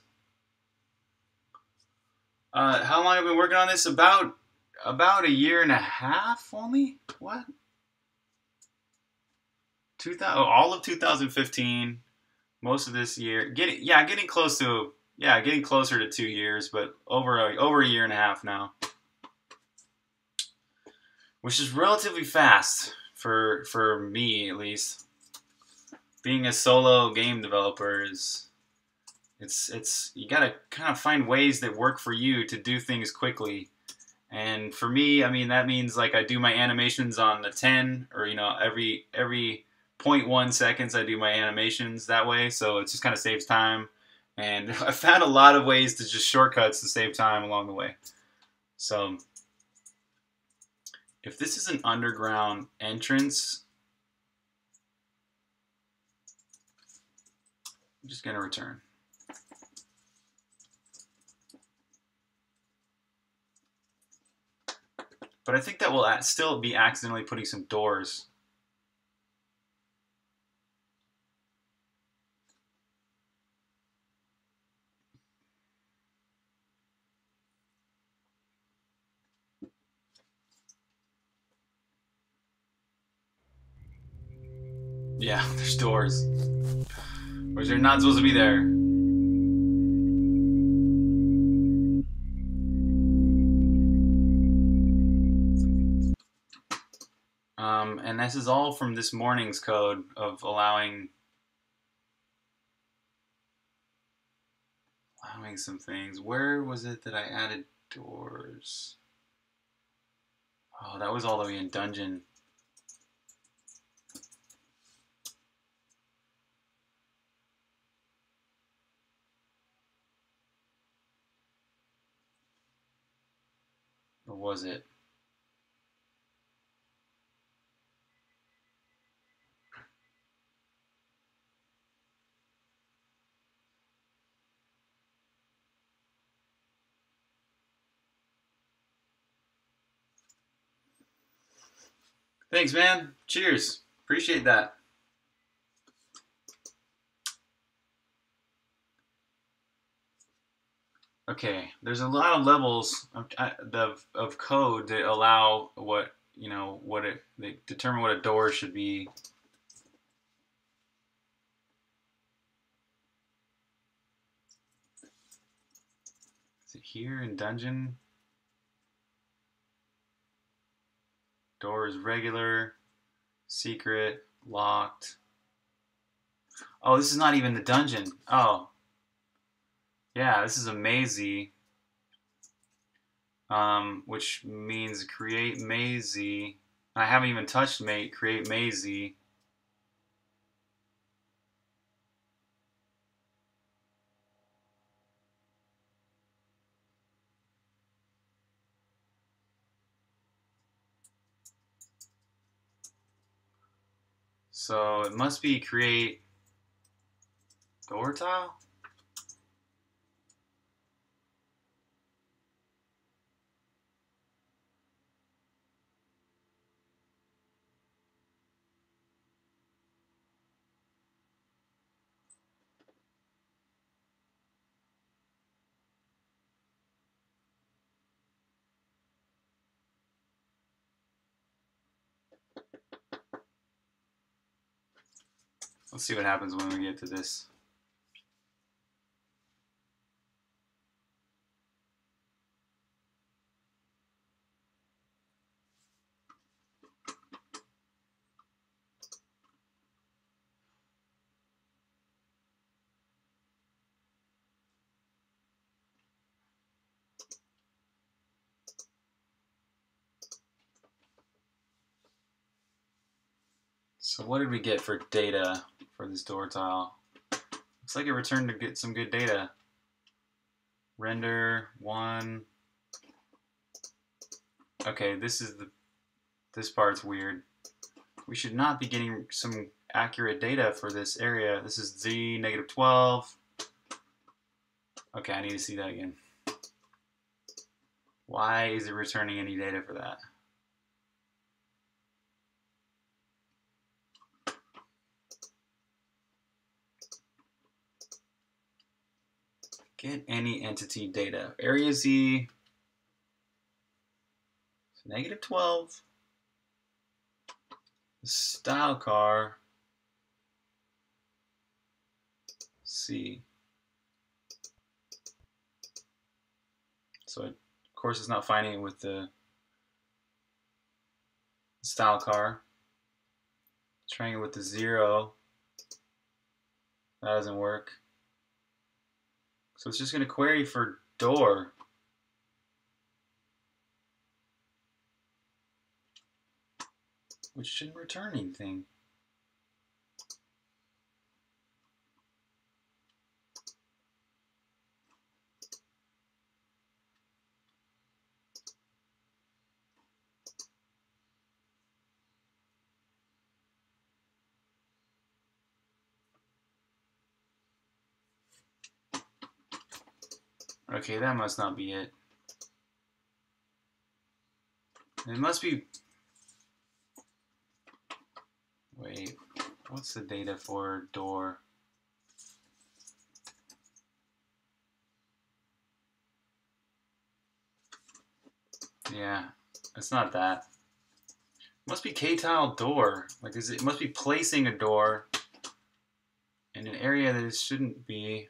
Uh, how long have we been working on this? About about a year and a half only? What? two thousand, oh, all of two thousand fifteen, most of this year. Getting yeah, getting close to yeah, getting closer to two years, but over a, over a year and a half now, which is relatively fast for for me at least. Being a solo game developer is it's it's you gotta kind of find ways that work for you to do things quickly. And for me, I mean that means like I do my animations on the ten, or you know every every zero point one seconds I do my animations that way, so it just kind of saves time. And I found a lot of ways to just shortcuts to save time along the way. So If this is an underground entrance, I'm just going to return. But I think that will still be accidentally putting some doors. Yeah, there's doors. Or they're not supposed to be there. Um, and this is all from this morning's code of allowing allowing some things. Where was it that I added doors? Oh, that was all the way in dungeon. Or was it? Thanks, man. Cheers. Appreciate that. Okay, there's a lot of levels of, of, of code that allow what, you know, what it, they determine what a door should be. Is it here in dungeon? Door is regular, secret, locked. Oh, this is not even the dungeon. Oh. Yeah, this is a mazy. Um, which means create mazy. I haven't even touched mate, create mazy. So it must be create door tile? Let's see what happens when we get to this. So what did we get for data for this door tile? Looks like it returned to get some good data. Render one. Okay, this is the this part's weird. We should not be getting some accurate data for this area. This is Z negative twelve. Okay, I need to see that again. Why is it returning any data for that? Get any entity data. Area Z, negative twelve. Style car, C. So it, of course it's not finding it with the style car. Trying it with the zero. That doesn't work. So it's just going to query for door. Which shouldn't return anything. Okay, that must not be it. It must be... Wait, what's the data for door? Yeah, it's not that. It must be K-tile door. Like, is it, it must be placing a door in an area that it shouldn't be.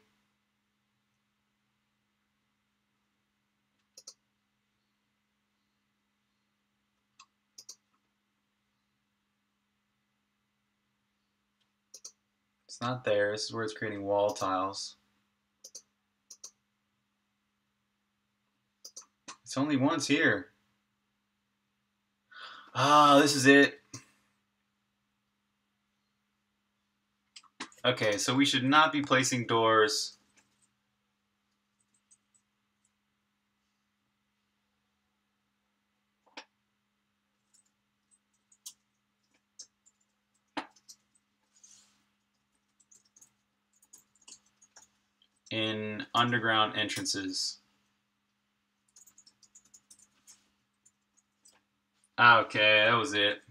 It's not there. This is where it's creating wall tiles. It's only once here. Ah, this is it. Okay, so we should not be placing doors in underground entrances. Okay, that was it.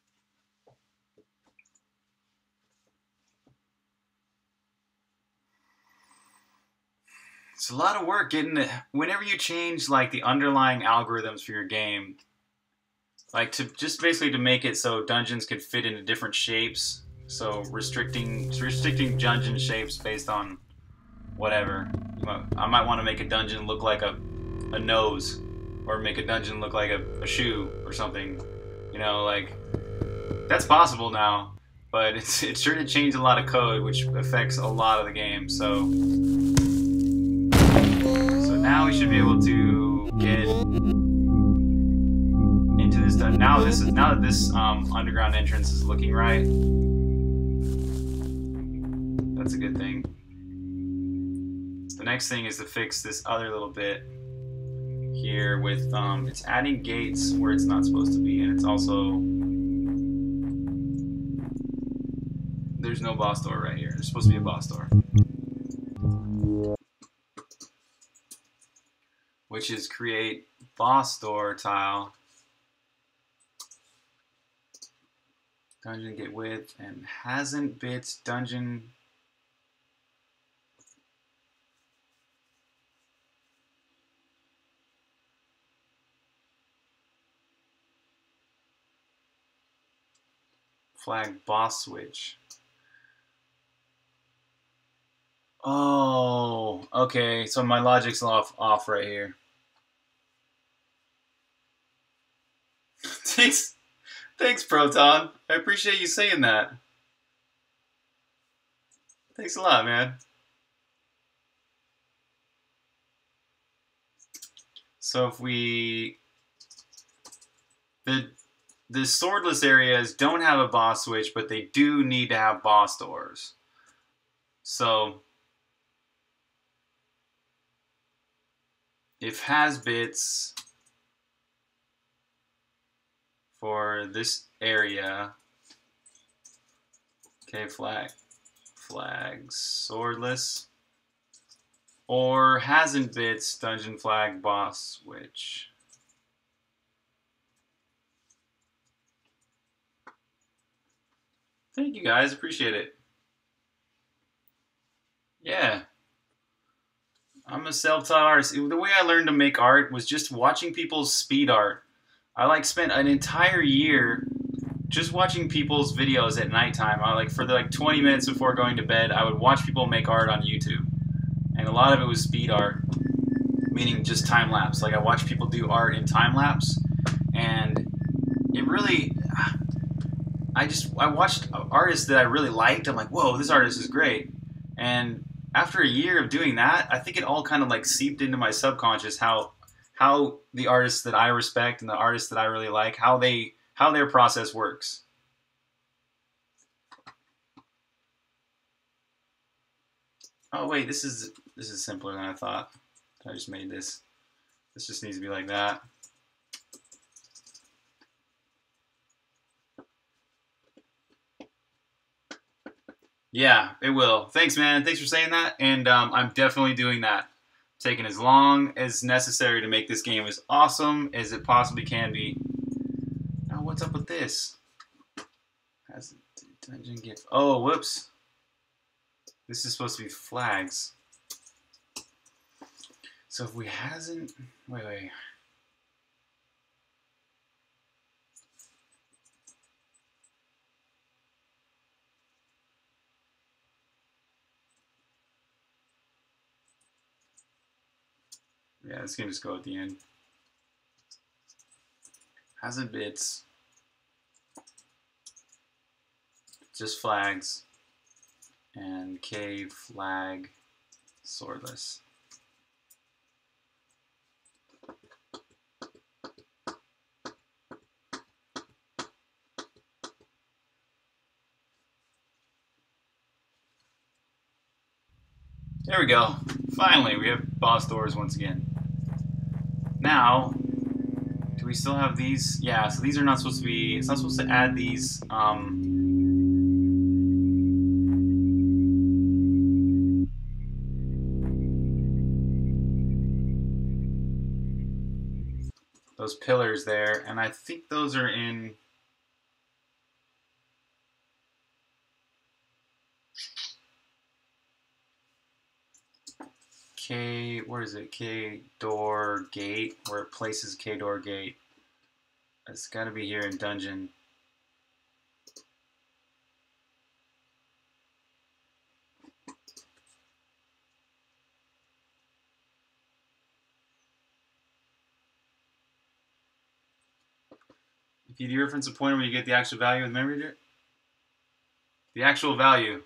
It's a lot of work getting it. Whenever you change like the underlying algorithms for your game, like to just basically to make it so dungeons could fit into different shapes. So restricting restricting dungeon shapes based on whatever. I might want to make a dungeon look like a a nose, or make a dungeon look like a, a shoe or something. You know, like that's possible now, but it's it's sure to change a lot of code, which affects a lot of the game. So so now we should be able to get into this. Now this is now that this um, underground entrance is looking right. That's a good thing. The next thing is to fix this other little bit here with um, it's adding gates where it's not supposed to be, and it's also there's no boss door right here. There's supposed to be a boss door, which is create boss door tile, dungeon get width, and hasn't bits dungeon. Flag boss switch. Oh, okay. So my logic's off off right here. Thanks, thanks, Proton. I appreciate you saying that. Thanks a lot, man. So if we the the swordless areas don't have a boss switch, but they do need to have boss doors. So if has bits for this area, okay, flag, flags, swordless, or hasn't bits dungeon flag boss switch. Thank you guys, appreciate it. Yeah. I'm a self-taught artist. The way I learned to make art was just watching people's speed art. I like spent an entire year just watching people's videos at nighttime. I like for the like twenty minutes before going to bed, I would watch people make art on YouTube. And a lot of it was speed art, meaning just time lapse. Like I watched people do art in time lapse, and it really I just I watched artists that I really liked. I'm like, whoa, this artist is great. And after a year of doing that, I think it all kind of like seeped into my subconscious how how the artists that I respect and the artists that I really like, how they how their process works. Oh wait, this is this is simpler than I thought. I just made this. This just needs to be like that. Yeah, it will. Thanks, man. Thanks for saying that. And um, I'm definitely doing that taking as long as necessary to make this game as awesome as it possibly can be. Now, what's up with this? Has a dungeon gift? Oh, whoops. This is supposed to be flags. So if we hasn't, wait, wait. Yeah, this can just go at the end. Hasn't bits. Just flags. And K flag swordless. There we go. Finally, we have boss doors once again. Now, do we still have these? Yeah, so these are not supposed to be, it's not supposed to add these, um, those pillars there, and I think those are in, K, where is it? K door gate, where it places K door gate. It's got to be here in dungeon. If you reference a pointer when you get the actual value of the memory address, the actual value.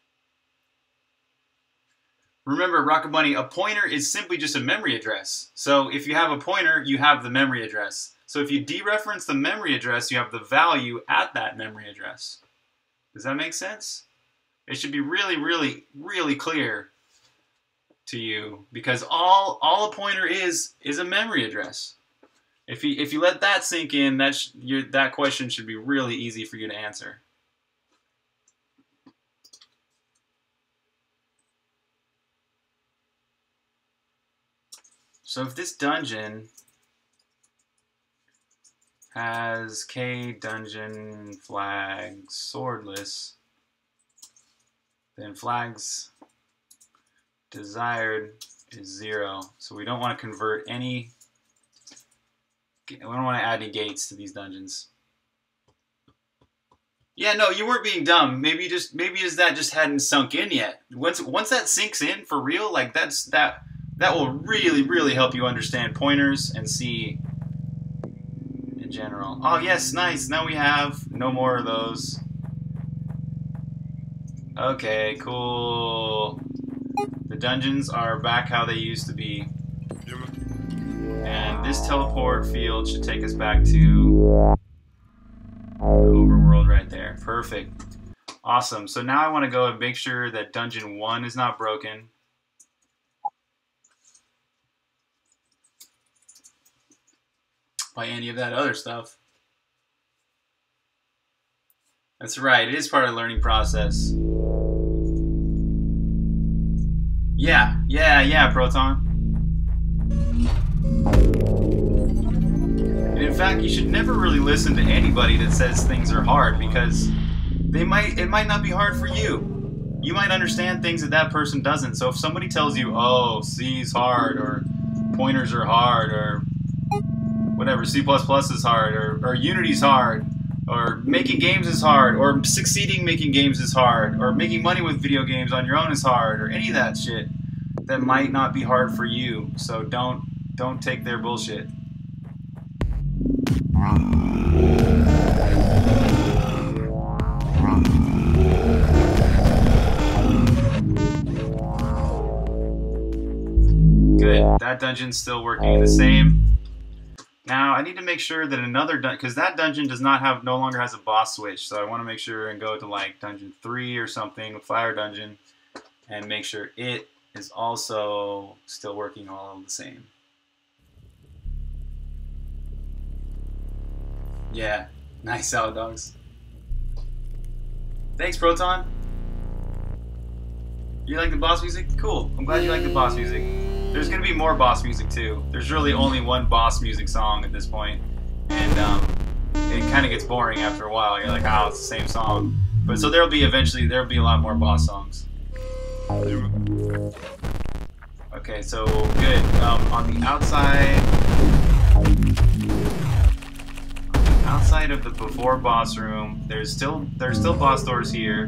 Remember, Rocket Bunny, a pointer is simply just a memory address. So if you have a pointer, you have the memory address. So if you dereference the memory address, you have the value at that memory address. Does that make sense? It should be really, really, really clear to you, because all all a pointer is is a memory address. If you if you let that sink in, that sh your, that question should be really easy for you to answer. So if this dungeon has K dungeon flag swordless, then flags desired is zero. So we don't want to convert any, we don't want to add any gates to these dungeons. Yeah, no, you weren't being dumb. Maybe just maybe is that just hadn't sunk in yet. Once once that sinks in for real, like that's that that will really, really help you understand pointers and see in general. Oh yes, nice. Now we have no more of those. Okay, cool. The dungeons are back how they used to be. And this teleport field should take us back to the overworld right there. Perfect. Awesome. So now I want to go and make sure that dungeon one is not broken. By any of that other stuff. That's right, it is part of the learning process. Yeah, yeah, yeah, Proton. And in fact, you should never really listen to anybody that says things are hard, because they might it might not be hard for you. You might understand things that that person doesn't. So if somebody tells you, oh, C's hard, or pointers are hard, or whatever, C plus plus is hard, or, or Unity's hard, or making games is hard, or succeeding making games is hard, or making money with video games on your own is hard, or any of that shit, that might not be hard for you. So don't don't take their bullshit. Good. That dungeon's still working the same. Now I need to make sure that another dungeon, because that dungeon does not have, no longer has a boss switch. So I want to make sure and go to like dungeon three or something, fire dungeon, and make sure it is also still working all the same. Yeah, nice salad dogs. Thanks, Proton. You like the boss music? Cool. I'm glad you like the boss music. There's gonna be more boss music too. There's really only one boss music song at this point, and um, it kind of gets boring after a while. You're like, oh, it's the same song. But so there'll be eventually there'll be a lot more boss songs. Okay, so good. Um, on the outside, outside of the before boss room, there's still there's still boss doors here,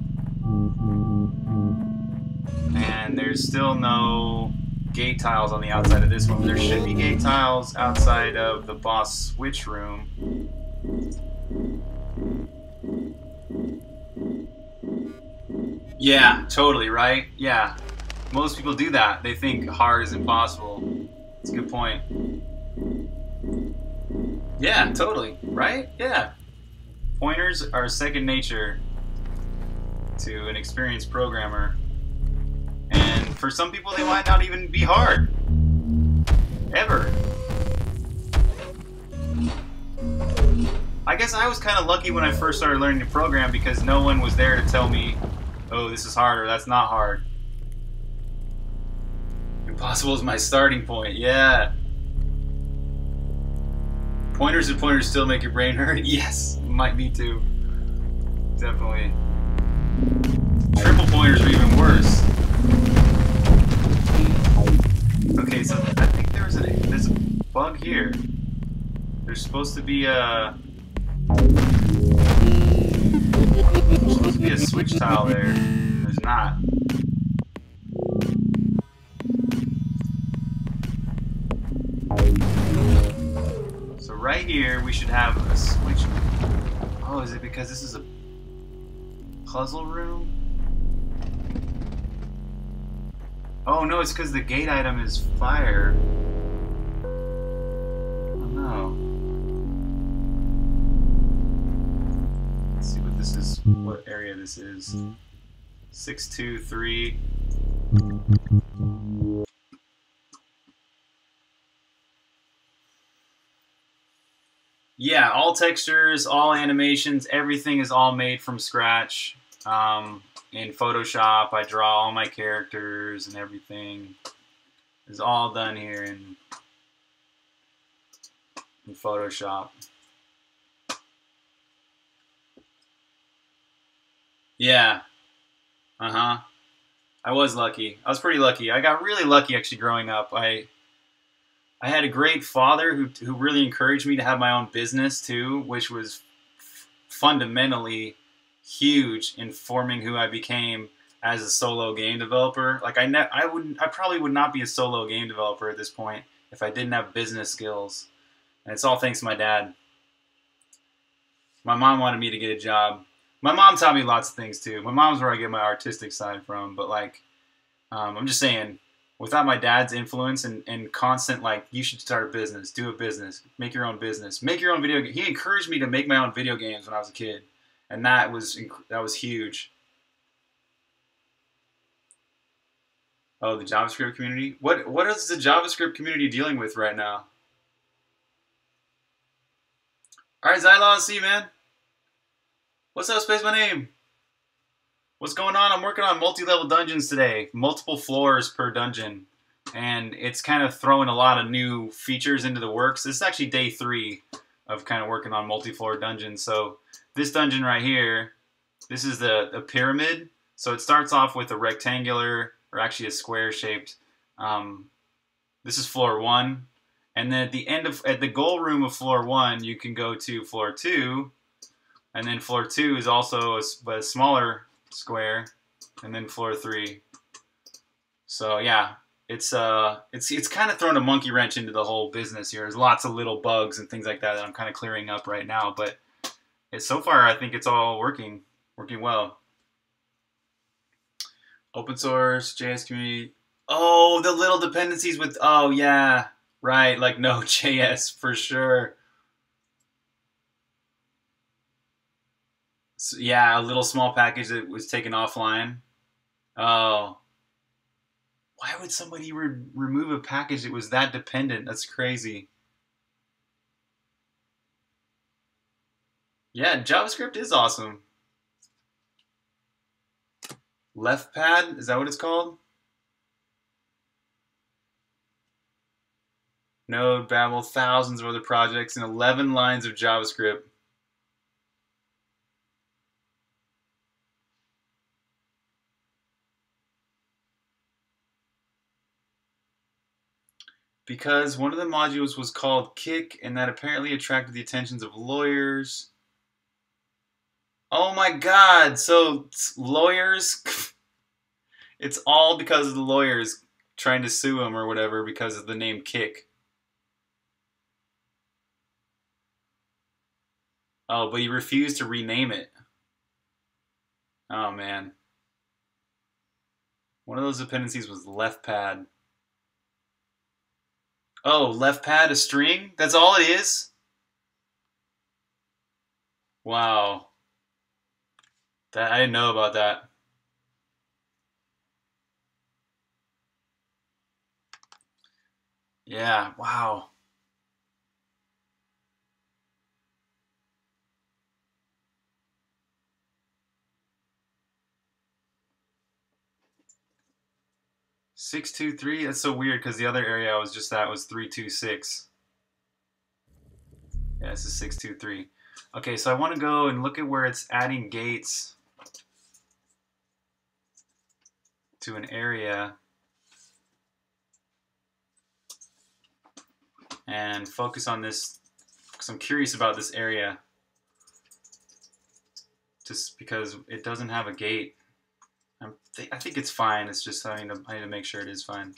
and there's still no gate tiles on the outside of this one. There should be gate tiles outside of the boss switch room. Yeah, totally, right? Yeah. Most people do that. They think hard is impossible. That's a good point. Yeah, totally. Right? Yeah. Pointers are second nature to an experienced programmer. And for some people, they might not even be hard. Ever. I guess I was kind of lucky when I first started learning to program because no one was there to tell me, oh, this is hard or that's not hard. Impossible is my starting point, yeah. Pointers and pointers still make your brain hurt? Yes, might be too. Definitely. Triple pointers are even worse. Okay, so I think there's a, there's a bug here. There's supposed to be a... There's supposed to be a switch tile there. There's not. So right here, we should have a switch. Oh, is it because this is a puzzle room? Oh no, it's because the gate item is fire. Oh no. Let's see what this is, what area this is. six two three. Yeah, all textures, all animations, everything is all made from scratch. Um, in Photoshop, I draw all my characters and everything. It's all done here in, in Photoshop. Yeah. Uh-huh. I was lucky. I was pretty lucky. I got really lucky actually growing up. I I had a great father who who really encouraged me to have my own business too, which was f fundamentally huge in forming who I became as a solo game developer. Like I ne I wouldn't I probably would not be a solo game developer at this point if I didn't have business skills. And it's all thanks to my dad. My mom wanted me to get a job. My mom taught me lots of things too. My mom's where I get my artistic side from, but like um, I'm just saying, without my dad's influence and, and constant, like, you should start a business, do a business, make your own business, make your own video game. He encouraged me to make my own video games when I was a kid. And that was, that was huge. Oh, the JavaScript community? What, what is the JavaScript community dealing with right now? All right, Xylon, see you, man. What's up, Space My Name? What's going on? I'm working on multi-level dungeons today. Multiple floors per dungeon. And it's kind of throwing a lot of new features into the works. This is actually day three of kind of working on multi-floor dungeons. So this dungeon right here, this is the, the pyramid. So it starts off with a rectangular, or actually a square-shaped. Um, this is floor one. And then at the end of, at the goal room of floor one, you can go to floor two. And then floor two is also a, a smaller square, and then floor three. So yeah, it's uh, it's it's kind of thrown a monkey wrench into the whole business here. There's lots of little bugs and things like that that I'm kind of clearing up right now, but it's, so far I think it's all working, working well. Open source, J S community. Oh, the little dependencies with. Oh yeah, right, like Node.js for sure. So, yeah, a little small package that was taken offline. Oh. Why would somebody re remove a package that was that dependent? That's crazy. Yeah, JavaScript is awesome. Left pad, is that what it's called? Node, Babel, thousands of other projects, and eleven lines of JavaScript. Because one of the modules was called Kick, and that apparently attracted the attentions of lawyers. Oh my god, so lawyers... It's all because of the lawyers trying to sue him or whatever because of the name Kick. Oh, but he refused to rename it. Oh man. One of those dependencies was left pad. Oh, left pad, a string? That's all it is? Wow. That I didn't know about that. Yeah, wow. six two three? That's so weird because the other area I was just at was three two six. Yeah, this is six two three. Okay, so I want to go and look at where it's adding gates to an area and focus on this because I'm curious about this area just because it doesn't have a gate. I'm th I think it's fine. It's just I need, to, I need to make sure it is fine.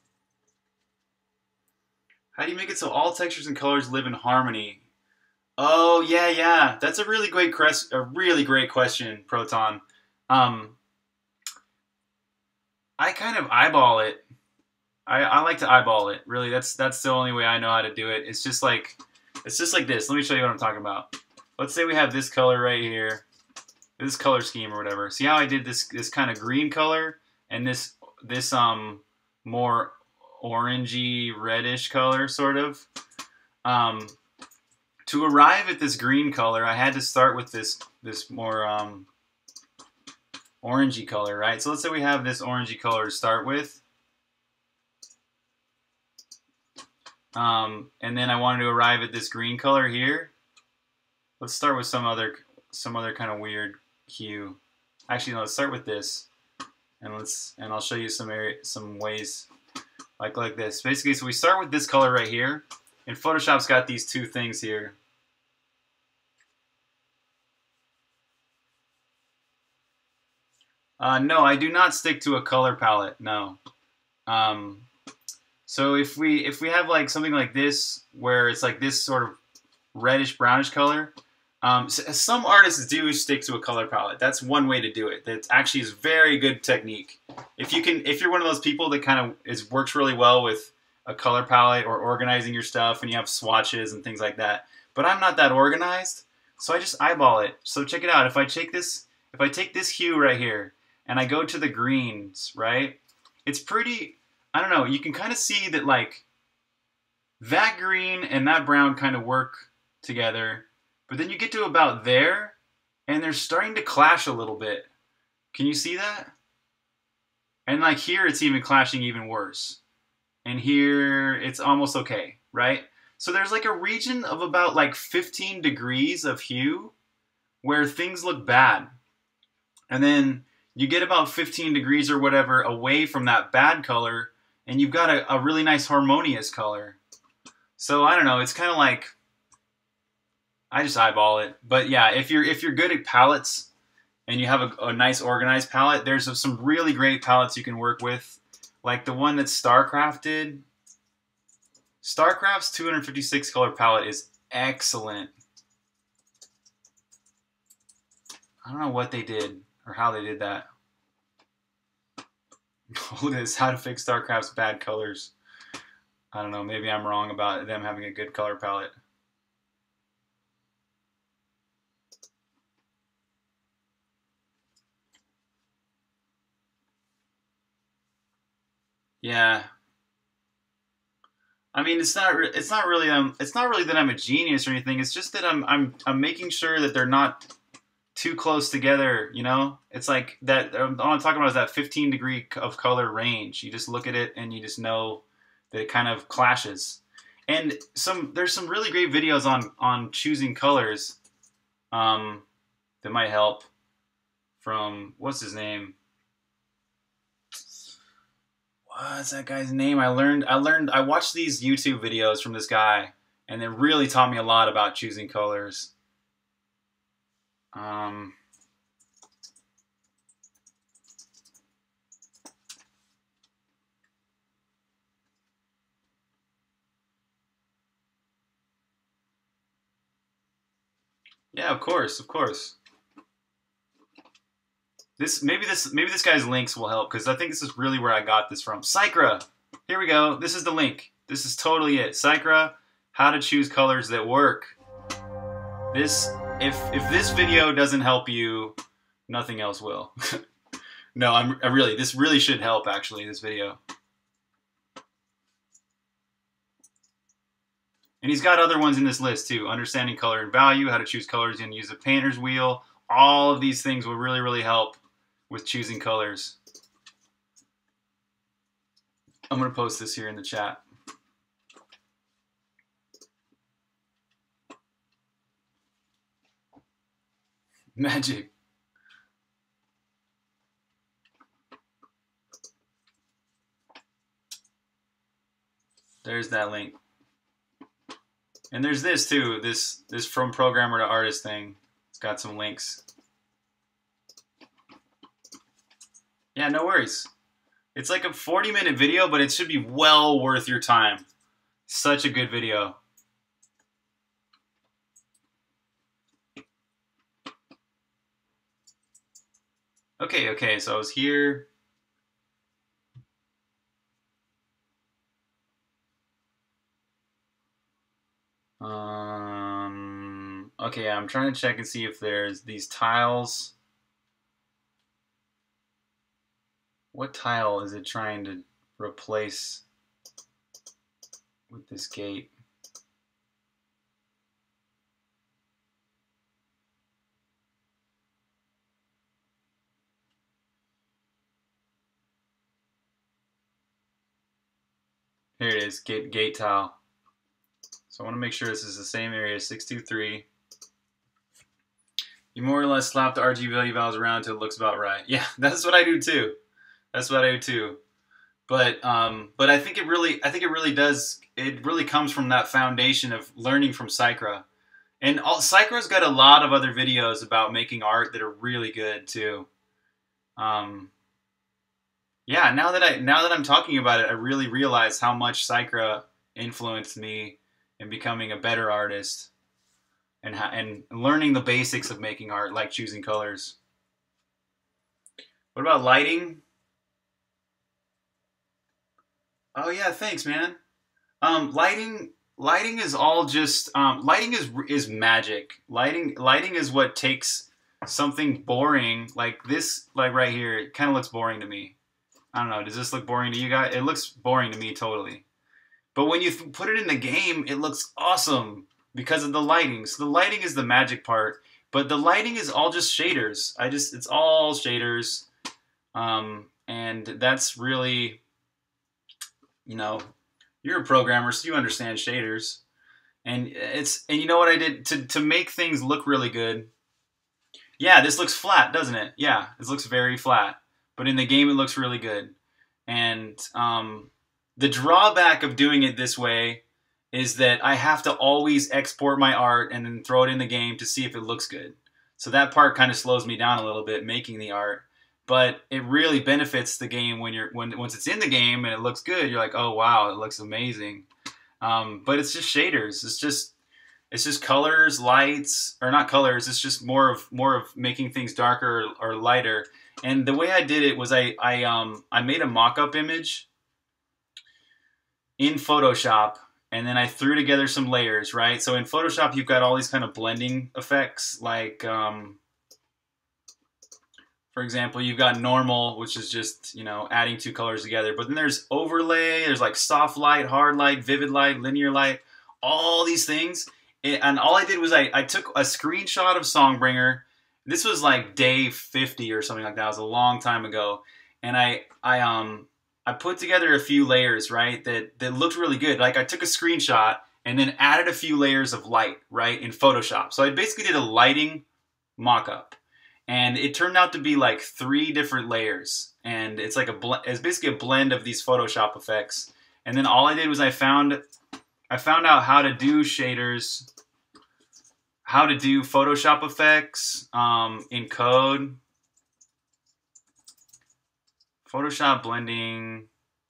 How do you make it so all textures and colors live in harmony? Oh yeah, yeah. That's a really great a really great question, Proton. Um, I kind of eyeball it. I, I like to eyeball it. Really, that's that's the only way I know how to do it. It's just like it's just like this. Let me show you what I'm talking about. Let's say we have this color right here, this color scheme or whatever. See how I did this this kind of green color and this this um more orangey reddish color sort of. Um, to arrive at this green color, I had to start with this this more um, orangey color, right? So let's say we have this orangey color to start with. Um, and then I wanted to arrive at this green color here. Let's start with some other some other kind of weird hue. Actually, no, let's start with this, and let's and I'll show you some area, some ways like like this. Basically, so we start with this color right here, and Photoshop's got these two things here. Uh, no, I do not stick to a color palette. No. Um, so if we if we have like something like this, where it's like this sort of reddish brownish color, um, some artists do stick to a color palette. That's one way to do it. That actually is very good technique. If you can, if you're one of those people that kind of is works really well with a color palette or organizing your stuff, and you have swatches and things like that. But I'm not that organized, so I just eyeball it. So check it out. If I take this, if I take this hue right here, and I go to the greens, right? It's pretty, I don't know, you can kind of see that like that green and that brown kind of work together, but then you get to about there and they're starting to clash a little bit. Can you see that? And like here it's even clashing even worse. And here it's almost okay, right? So there's like a region of about like fifteen degrees of hue where things look bad. And then you get about fifteen degrees or whatever away from that bad color, and you've got a, a really nice harmonious color. So I don't know, it's kind of like, I just eyeball it. But yeah, if you're if you're good at palettes and you have a, a nice organized palette, there's some really great palettes you can work with, like the one that StarCraft did. StarCraft's two hundred fifty-six color palette is excellent. I don't know what they did or how they did that. Look at this, how to fix StarCraft's bad colors. I don't know, maybe I'm wrong about them having a good color palette. Yeah. I mean, it's not it's not really um it's not really that I'm a genius or anything. It's just that I'm I'm I'm making sure that they're not too close together, you know? It's like that, all I'm talking about is that fifteen degree of color range. You just look at it and you just know that it kind of clashes. And some there's some really great videos on on choosing colors um, that might help. From what's his name? What's that guy's name? I learned I learned I watched these YouTube videos from this guy, and it really taught me a lot about choosing colors. Um, yeah, of course, of course. This maybe this maybe this guy's links will help, because I think this is really where I got this from. Psychra. Here we go. This is the link. This is totally it. Psychra, how to choose colors that work. This if if this video doesn't help you, nothing else will. No, I'm I really this really should help actually, this video. And he's got other ones in this list too. Understanding color and value, how to choose colors and use a painter's wheel. All of these things will really, really help with choosing colors. I'm going to post this here in the chat. Magic. There's that link. And there's this too, this this from programmer to artist thing. It's got some links. Yeah, no worries. It's like a forty minute video, but it should be well worth your time. Such a good video. Okay, okay, so I was here. Um, okay, I'm trying to check and see if there's these tiles. What tile is it trying to replace with this gate? Here it is, gate, gate tile. So I want to make sure this is the same area, six two three. You more or less slap the R G B values around until it looks about right. Yeah, that's what I do too. That's what I do too. But um, but I think it really, I think it really does. It really comes from that foundation of learning from Psychra, and all, Psychra's got a lot of other videos about making art that are really good too. Um, yeah, now that I now that I'm talking about it, I really realize how much Psychra influenced me in becoming a better artist, and and learning the basics of making art, like choosing colors. What about lighting? Oh yeah, thanks, man. Um, lighting, lighting is all just um, lighting is is magic. Lighting, lighting is what takes something boring like this, like right here. It kind of looks boring to me. I don't know. Does this look boring to you guys? It looks boring to me totally. But when you th put it in the game, it looks awesome because of the lighting. So the lighting is the magic part, but the lighting is all just shaders. I just, it's all shaders, um, and that's really. You know, you're a programmer, so you understand shaders. And it's and you know what I did to to make things look really good. Yeah, this looks flat, doesn't it? Yeah, this looks very flat. But in the game, it looks really good. And um, the drawback of doing it this way is that I have to always export my art and then throw it in the game to see if it looks good. So that part kind of slows me down a little bit, making the art. But it really benefits the game when you're when once it's in the game and it looks good. You're like, oh wow, it looks amazing. Um, but it's just shaders. It's just it's just colors, lights, or not colors. It's just more of more of making things darker or, or lighter. And the way I did it was I I um I made a mock-up image in Photoshop, and then I threw together some layers. Right. So in Photoshop, you've got all these kind of blending effects, like. Um, For example, you've got normal, which is just, you know, adding two colors together. But then there's overlay, there's like soft light, hard light, vivid light, linear light, all these things. And all I did was I, I took a screenshot of Songbringer. This was like day fifty or something like that. It was a long time ago. And I I um I put together a few layers, right, that, that looked really good. Like I took a screenshot and then added a few layers of light, right, in Photoshop. So I basically did a lighting mock-up. And it turned out to be like three different layers. And it's like a bl it's basically a blend of these Photoshop effects. And then all I did was I found I found out how to do shaders, how to do Photoshop effects um, in code. Photoshop blending,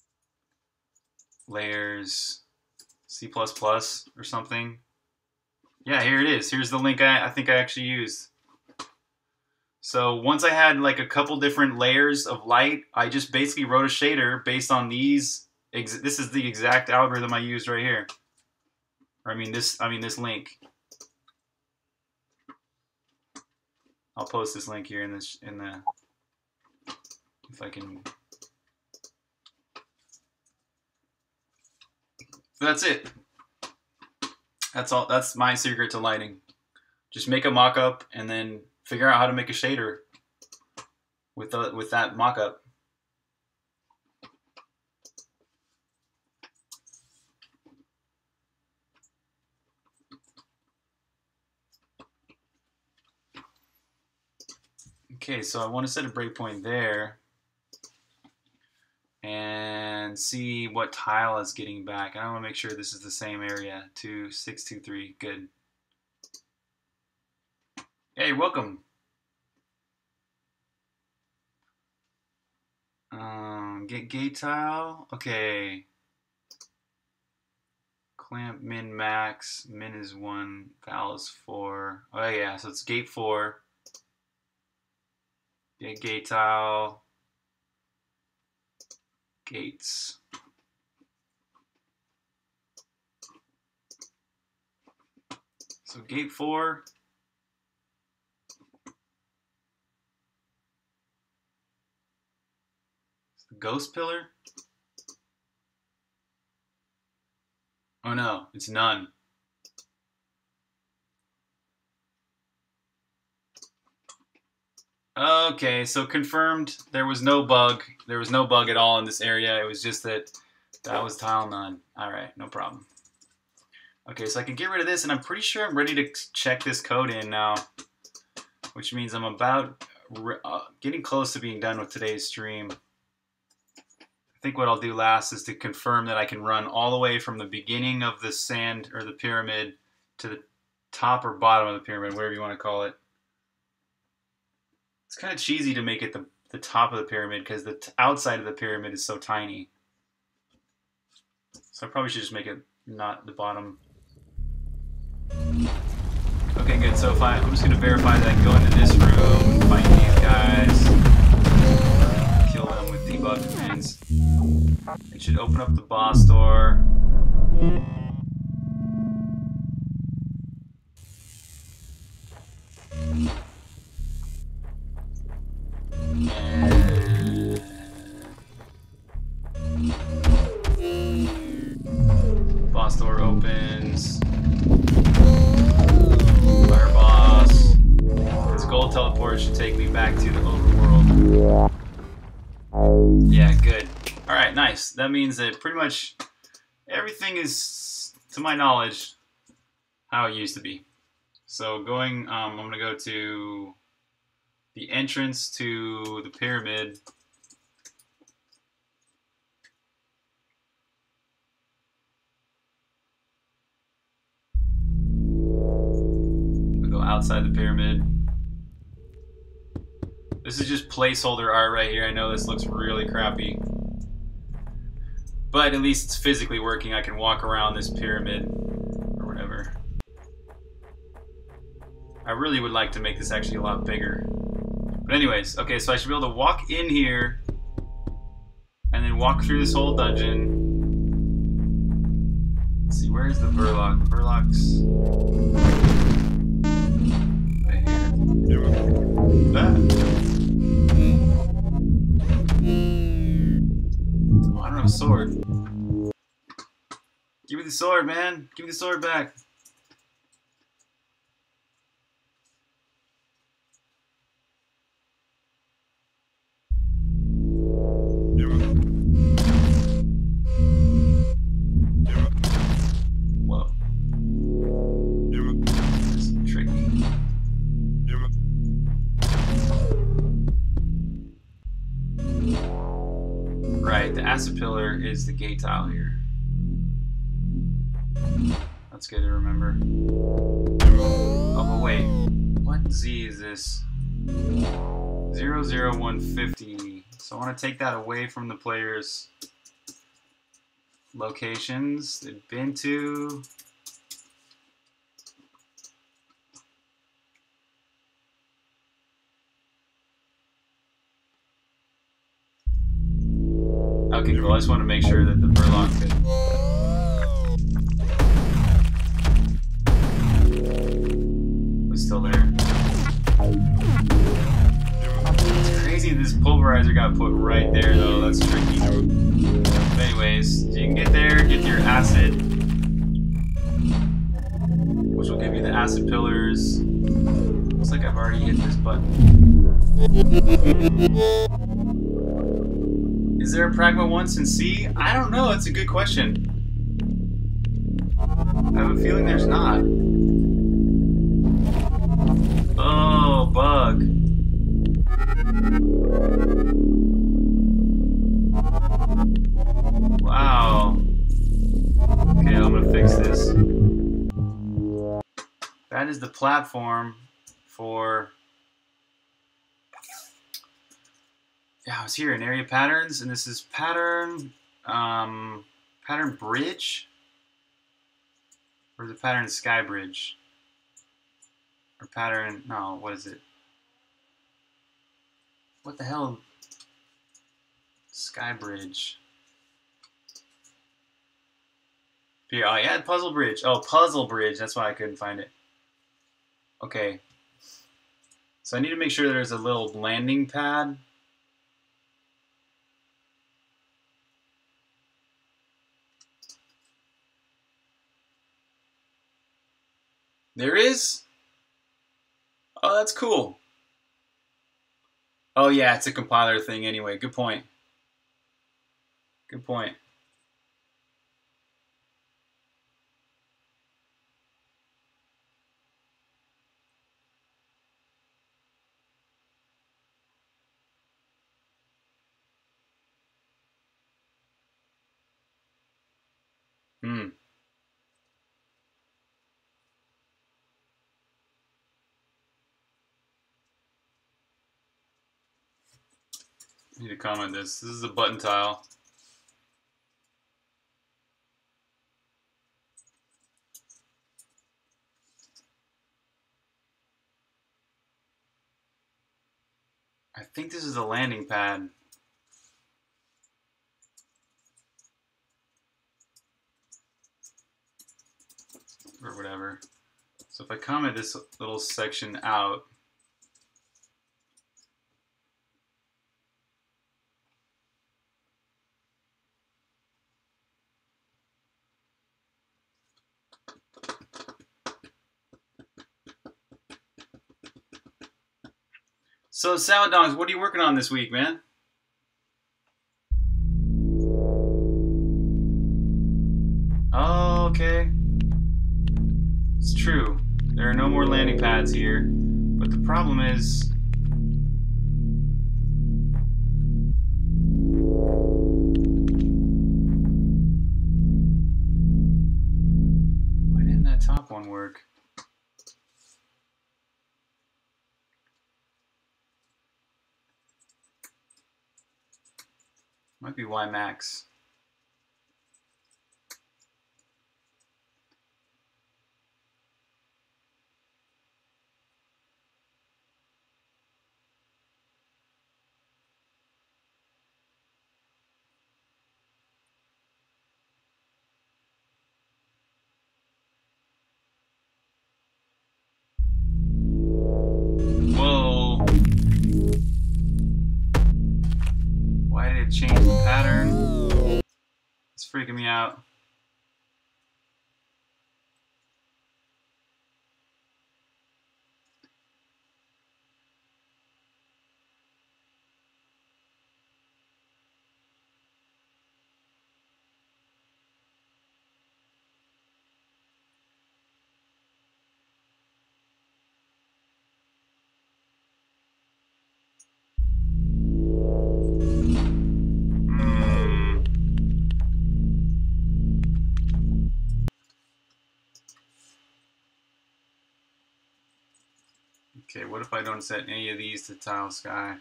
layers, C plus plus or something. Yeah, here it is. Here's the link I, I think I actually used. So once I had like a couple different layers of light, I just basically wrote a shader based on these. Ex this is the exact algorithm I used right here. Or I mean this. I mean this link. I'll post this link here in this in the. If I can. So that's it. That's all. That's my secret to lighting. Just make a mock-up and then figure out how to make a shader with the, with that mock-up. Okay, so I want to set a breakpoint there and see what tile is getting back. And I want to make sure this is the same area. two six two three. Good. Hey, welcome. Um, get gate tile. Okay. Clamp min max. Min is one. Val is four. Oh yeah, so it's gate four. Get gate tile. Gates. So gate four. Ghost pillar? Oh no, it's none. Okay, so confirmed there was no bug. There was no bug at all in this area. It was just that that was tile none. Alright, no problem. Okay, so I can get rid of this, and I'm pretty sure I'm ready to check this code in now, which means I'm about uh, getting close to being done with today's stream. I think what I'll do last is to confirm that I can run all the way from the beginning of the sand or the pyramid to the top or bottom of the pyramid, whatever you want to call it. It's kind of cheesy to make it the, the top of the pyramid because the t outside of the pyramid is so tiny. So I probably should just make it not the bottom. Okay, good. So if I, I'm just going to verify that I can go into this room, fight these guys, kill them with debug commands. It should open up the boss door. Boss door opens. Fire boss. This gold teleport should take me back to the overworld. Yeah, good. Alright, nice. That means that pretty much everything is, to my knowledge, how it used to be. So going, um, I'm going to go to the entrance to the pyramid. I'll go outside the pyramid. This is just placeholder art right here. I know this looks really crappy. But at least it's physically working. I can walk around this pyramid or whatever. I really would like to make this actually a lot bigger. But anyways, okay, so I should be able to walk in here and then walk through this whole dungeon. Let's see, where's the Verloc? Verloc's right here. Ah. Oh, I don't have a sword. Give me the sword, man. Give me the sword back. acid pillar is the gate tile here. That's good to remember. Oh, but wait. What Z is this? zero zero one fifty. So I want to take that away from the player's locations they've been to. Okay, cool. I just want to make sure that the Burlock was still there. It's crazy this pulverizer got put right there, though. That's tricky. But anyways, so you can get there, get your acid, which will give you the acid pillars. Looks like I've already hit this button. Is there a Pragma once in C? I don't know. That's a good question. I have a feeling there's not. Oh, bug. Wow. Okay, I'm gonna fix this. That is the platform for... Yeah, I was here in area patterns, and this is pattern, um, pattern bridge, or is it pattern sky bridge, or pattern, no, what is it? What the hell? Sky bridge. Here, oh yeah, puzzle bridge. Oh, puzzle bridge. That's why I couldn't find it. Okay. So I need to make sure there's a little landing pad. There is? Oh, that's cool. Oh yeah, it's a compiler thing anyway. Good point. Good point. Hmm. I need to comment this. This is a button tile. I think this is a landing pad. Or whatever. So if I comment this little section out, so Salad Dogs, what are you working on this week, man? Oh, okay. It's true. There are no more landing pads here, but the problem is why didn't that top one work? Might be Y max. Whoa. Why did it change the pattern? Okay, what if I don't set any of these to tile sky?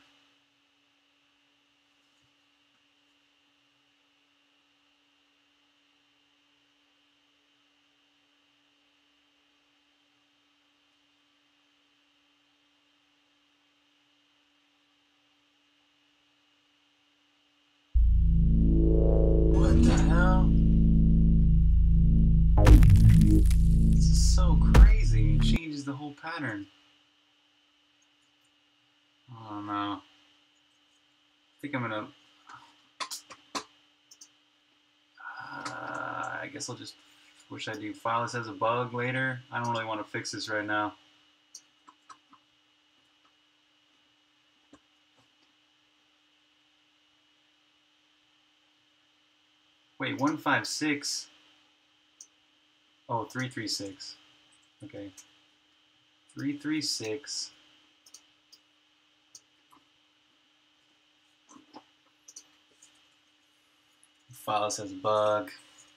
What the hell? This is so crazy. It changes the whole pattern. Oh no. I think I'm gonna... Uh, I guess I'll just... Wish I do file this as a bug later. I don't really want to fix this right now. Wait, one five six. Oh, three three six. Okay. three three six. File this as a bug.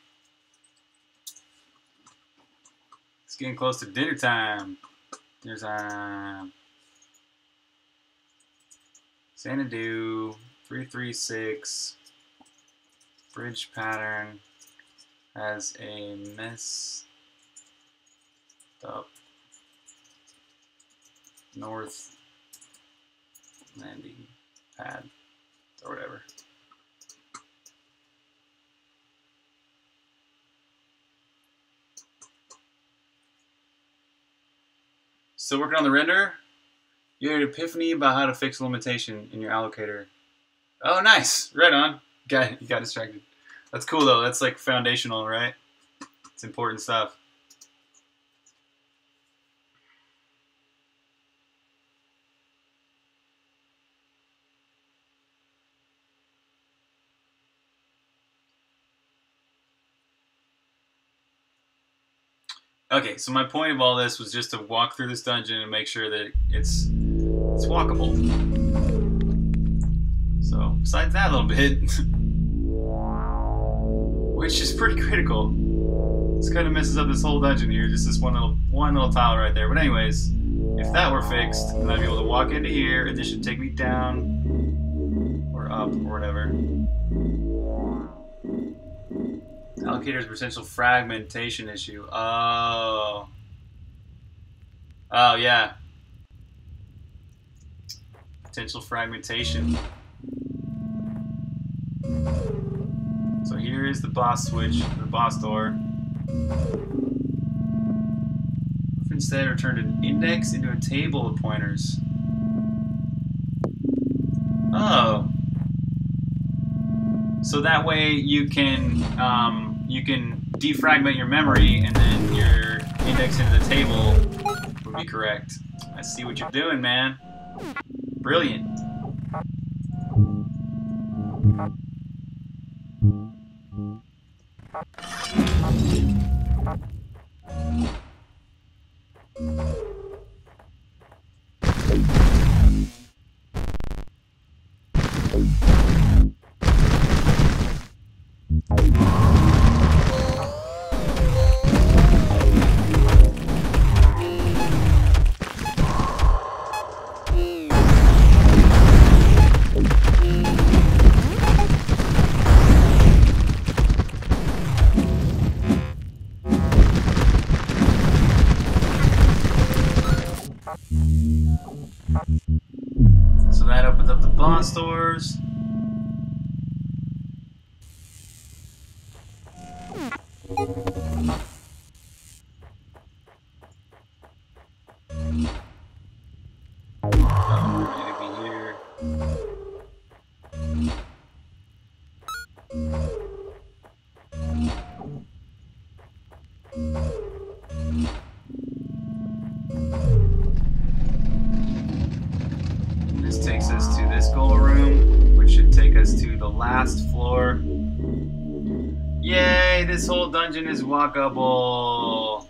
It's getting close to dinner time. Dinner time. Xanadu, three three six. Bridge pattern has a messed up north landing pad or whatever. Still working on the render? You had an epiphany about how to fix a limitation in your allocator. Oh, nice. Right on. Got, you got distracted. That's cool, though. That's, like, foundational, right? It's important stuff. Okay, so my point of all this was just to walk through this dungeon and make sure that it's, it's walkable. So, besides that a little bit... Which is pretty critical. This kind of messes up this whole dungeon here. Just this one little one little tile right there. But anyways, if that were fixed, then I'd be able to walk into here, and this should take me down or up or whatever. Allocator's potential fragmentation issue. Oh. Oh yeah. Potential fragmentation. So here is the boss switch, the boss door. If instead I turned an index into a table of pointers. Oh. So that way you can um, you can defragment your memory and then your index into the table would be correct. I see what you're doing, man. Brilliant. So that opens up the boss doors. This takes us to this goal room, which should take us to the last floor. Yay, this whole dungeon is walkable.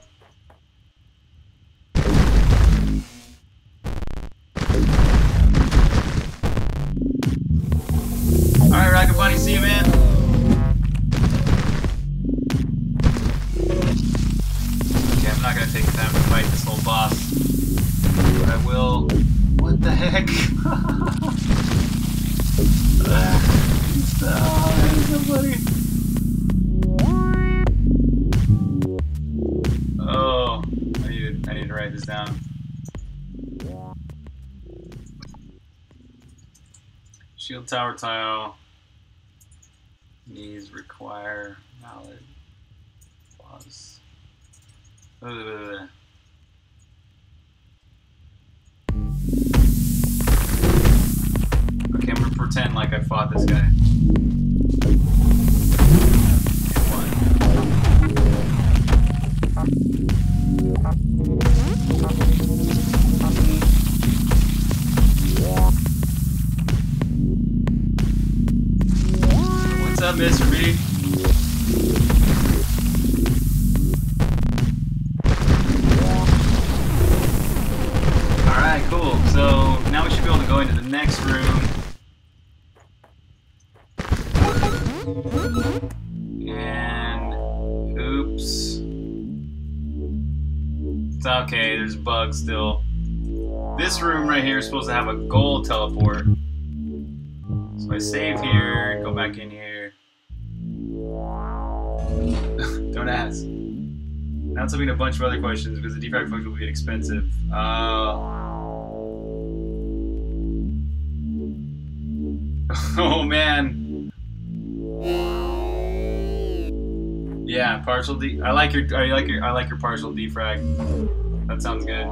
Alright, Rocket Bunny, see you, man. Okay, I'm not gonna take the time to fight this whole boss, but I will heck? Oh, that is so funny. Oh, I need to, I need to write this down. Shield tower tile. These require valid pause. Uh, okay, I'm gonna pretend like I fought this guy. What's up, Mister B? Alright, cool. So now we should be able to go into the next room. And oops. It's okay, there's bugs still. This room right here is supposed to have a gold teleport. So I save here, go back in here. Don't ask. Now it's having a bunch of other questions because the defrag function will be expensive. Uh, oh man. Yeah, partial de I like your I like your I like your partial defrag. That sounds good.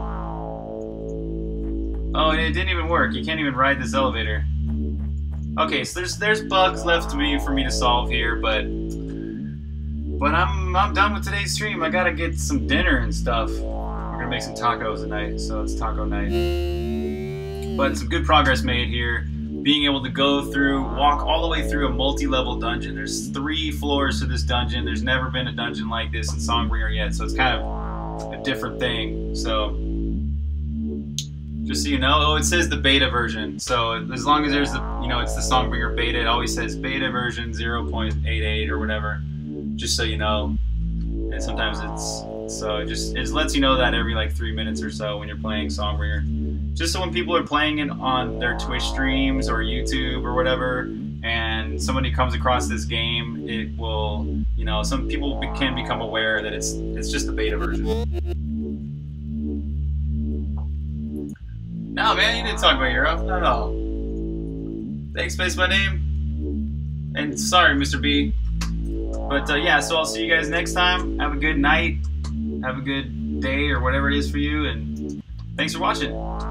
Oh, it didn't even work. You can't even ride this elevator. Okay, so there's there's bugs left to me for me to solve here, but but I'm I'm done with today's stream. I gotta get some dinner and stuff. We're gonna make some tacos tonight, so it's taco night. But some good progress made here. Being able to go through, walk all the way through a multi-level dungeon. There's three floors to this dungeon. There's never been a dungeon like this in Songbringer yet, so it's kind of a different thing. So just so you know, oh, it says the beta version. So as long as there's the, you know, it's the Songbringer beta, it always says beta version zero point eight eight or whatever. Just so you know. And sometimes it's, so it just, it lets you know that every like three minutes or so when you're playing Songbringer. Just so when people are playing it on their Twitch streams or YouTube or whatever, and somebody comes across this game, it will, you know, some people can become aware that it's it's just the beta version. No, man, you didn't talk about Europe. No, no. Thanks, Space my name. And sorry, Mister B. But uh, yeah, so I'll see you guys next time. Have a good night. Have a good day or whatever it is for you. And thanks for watching.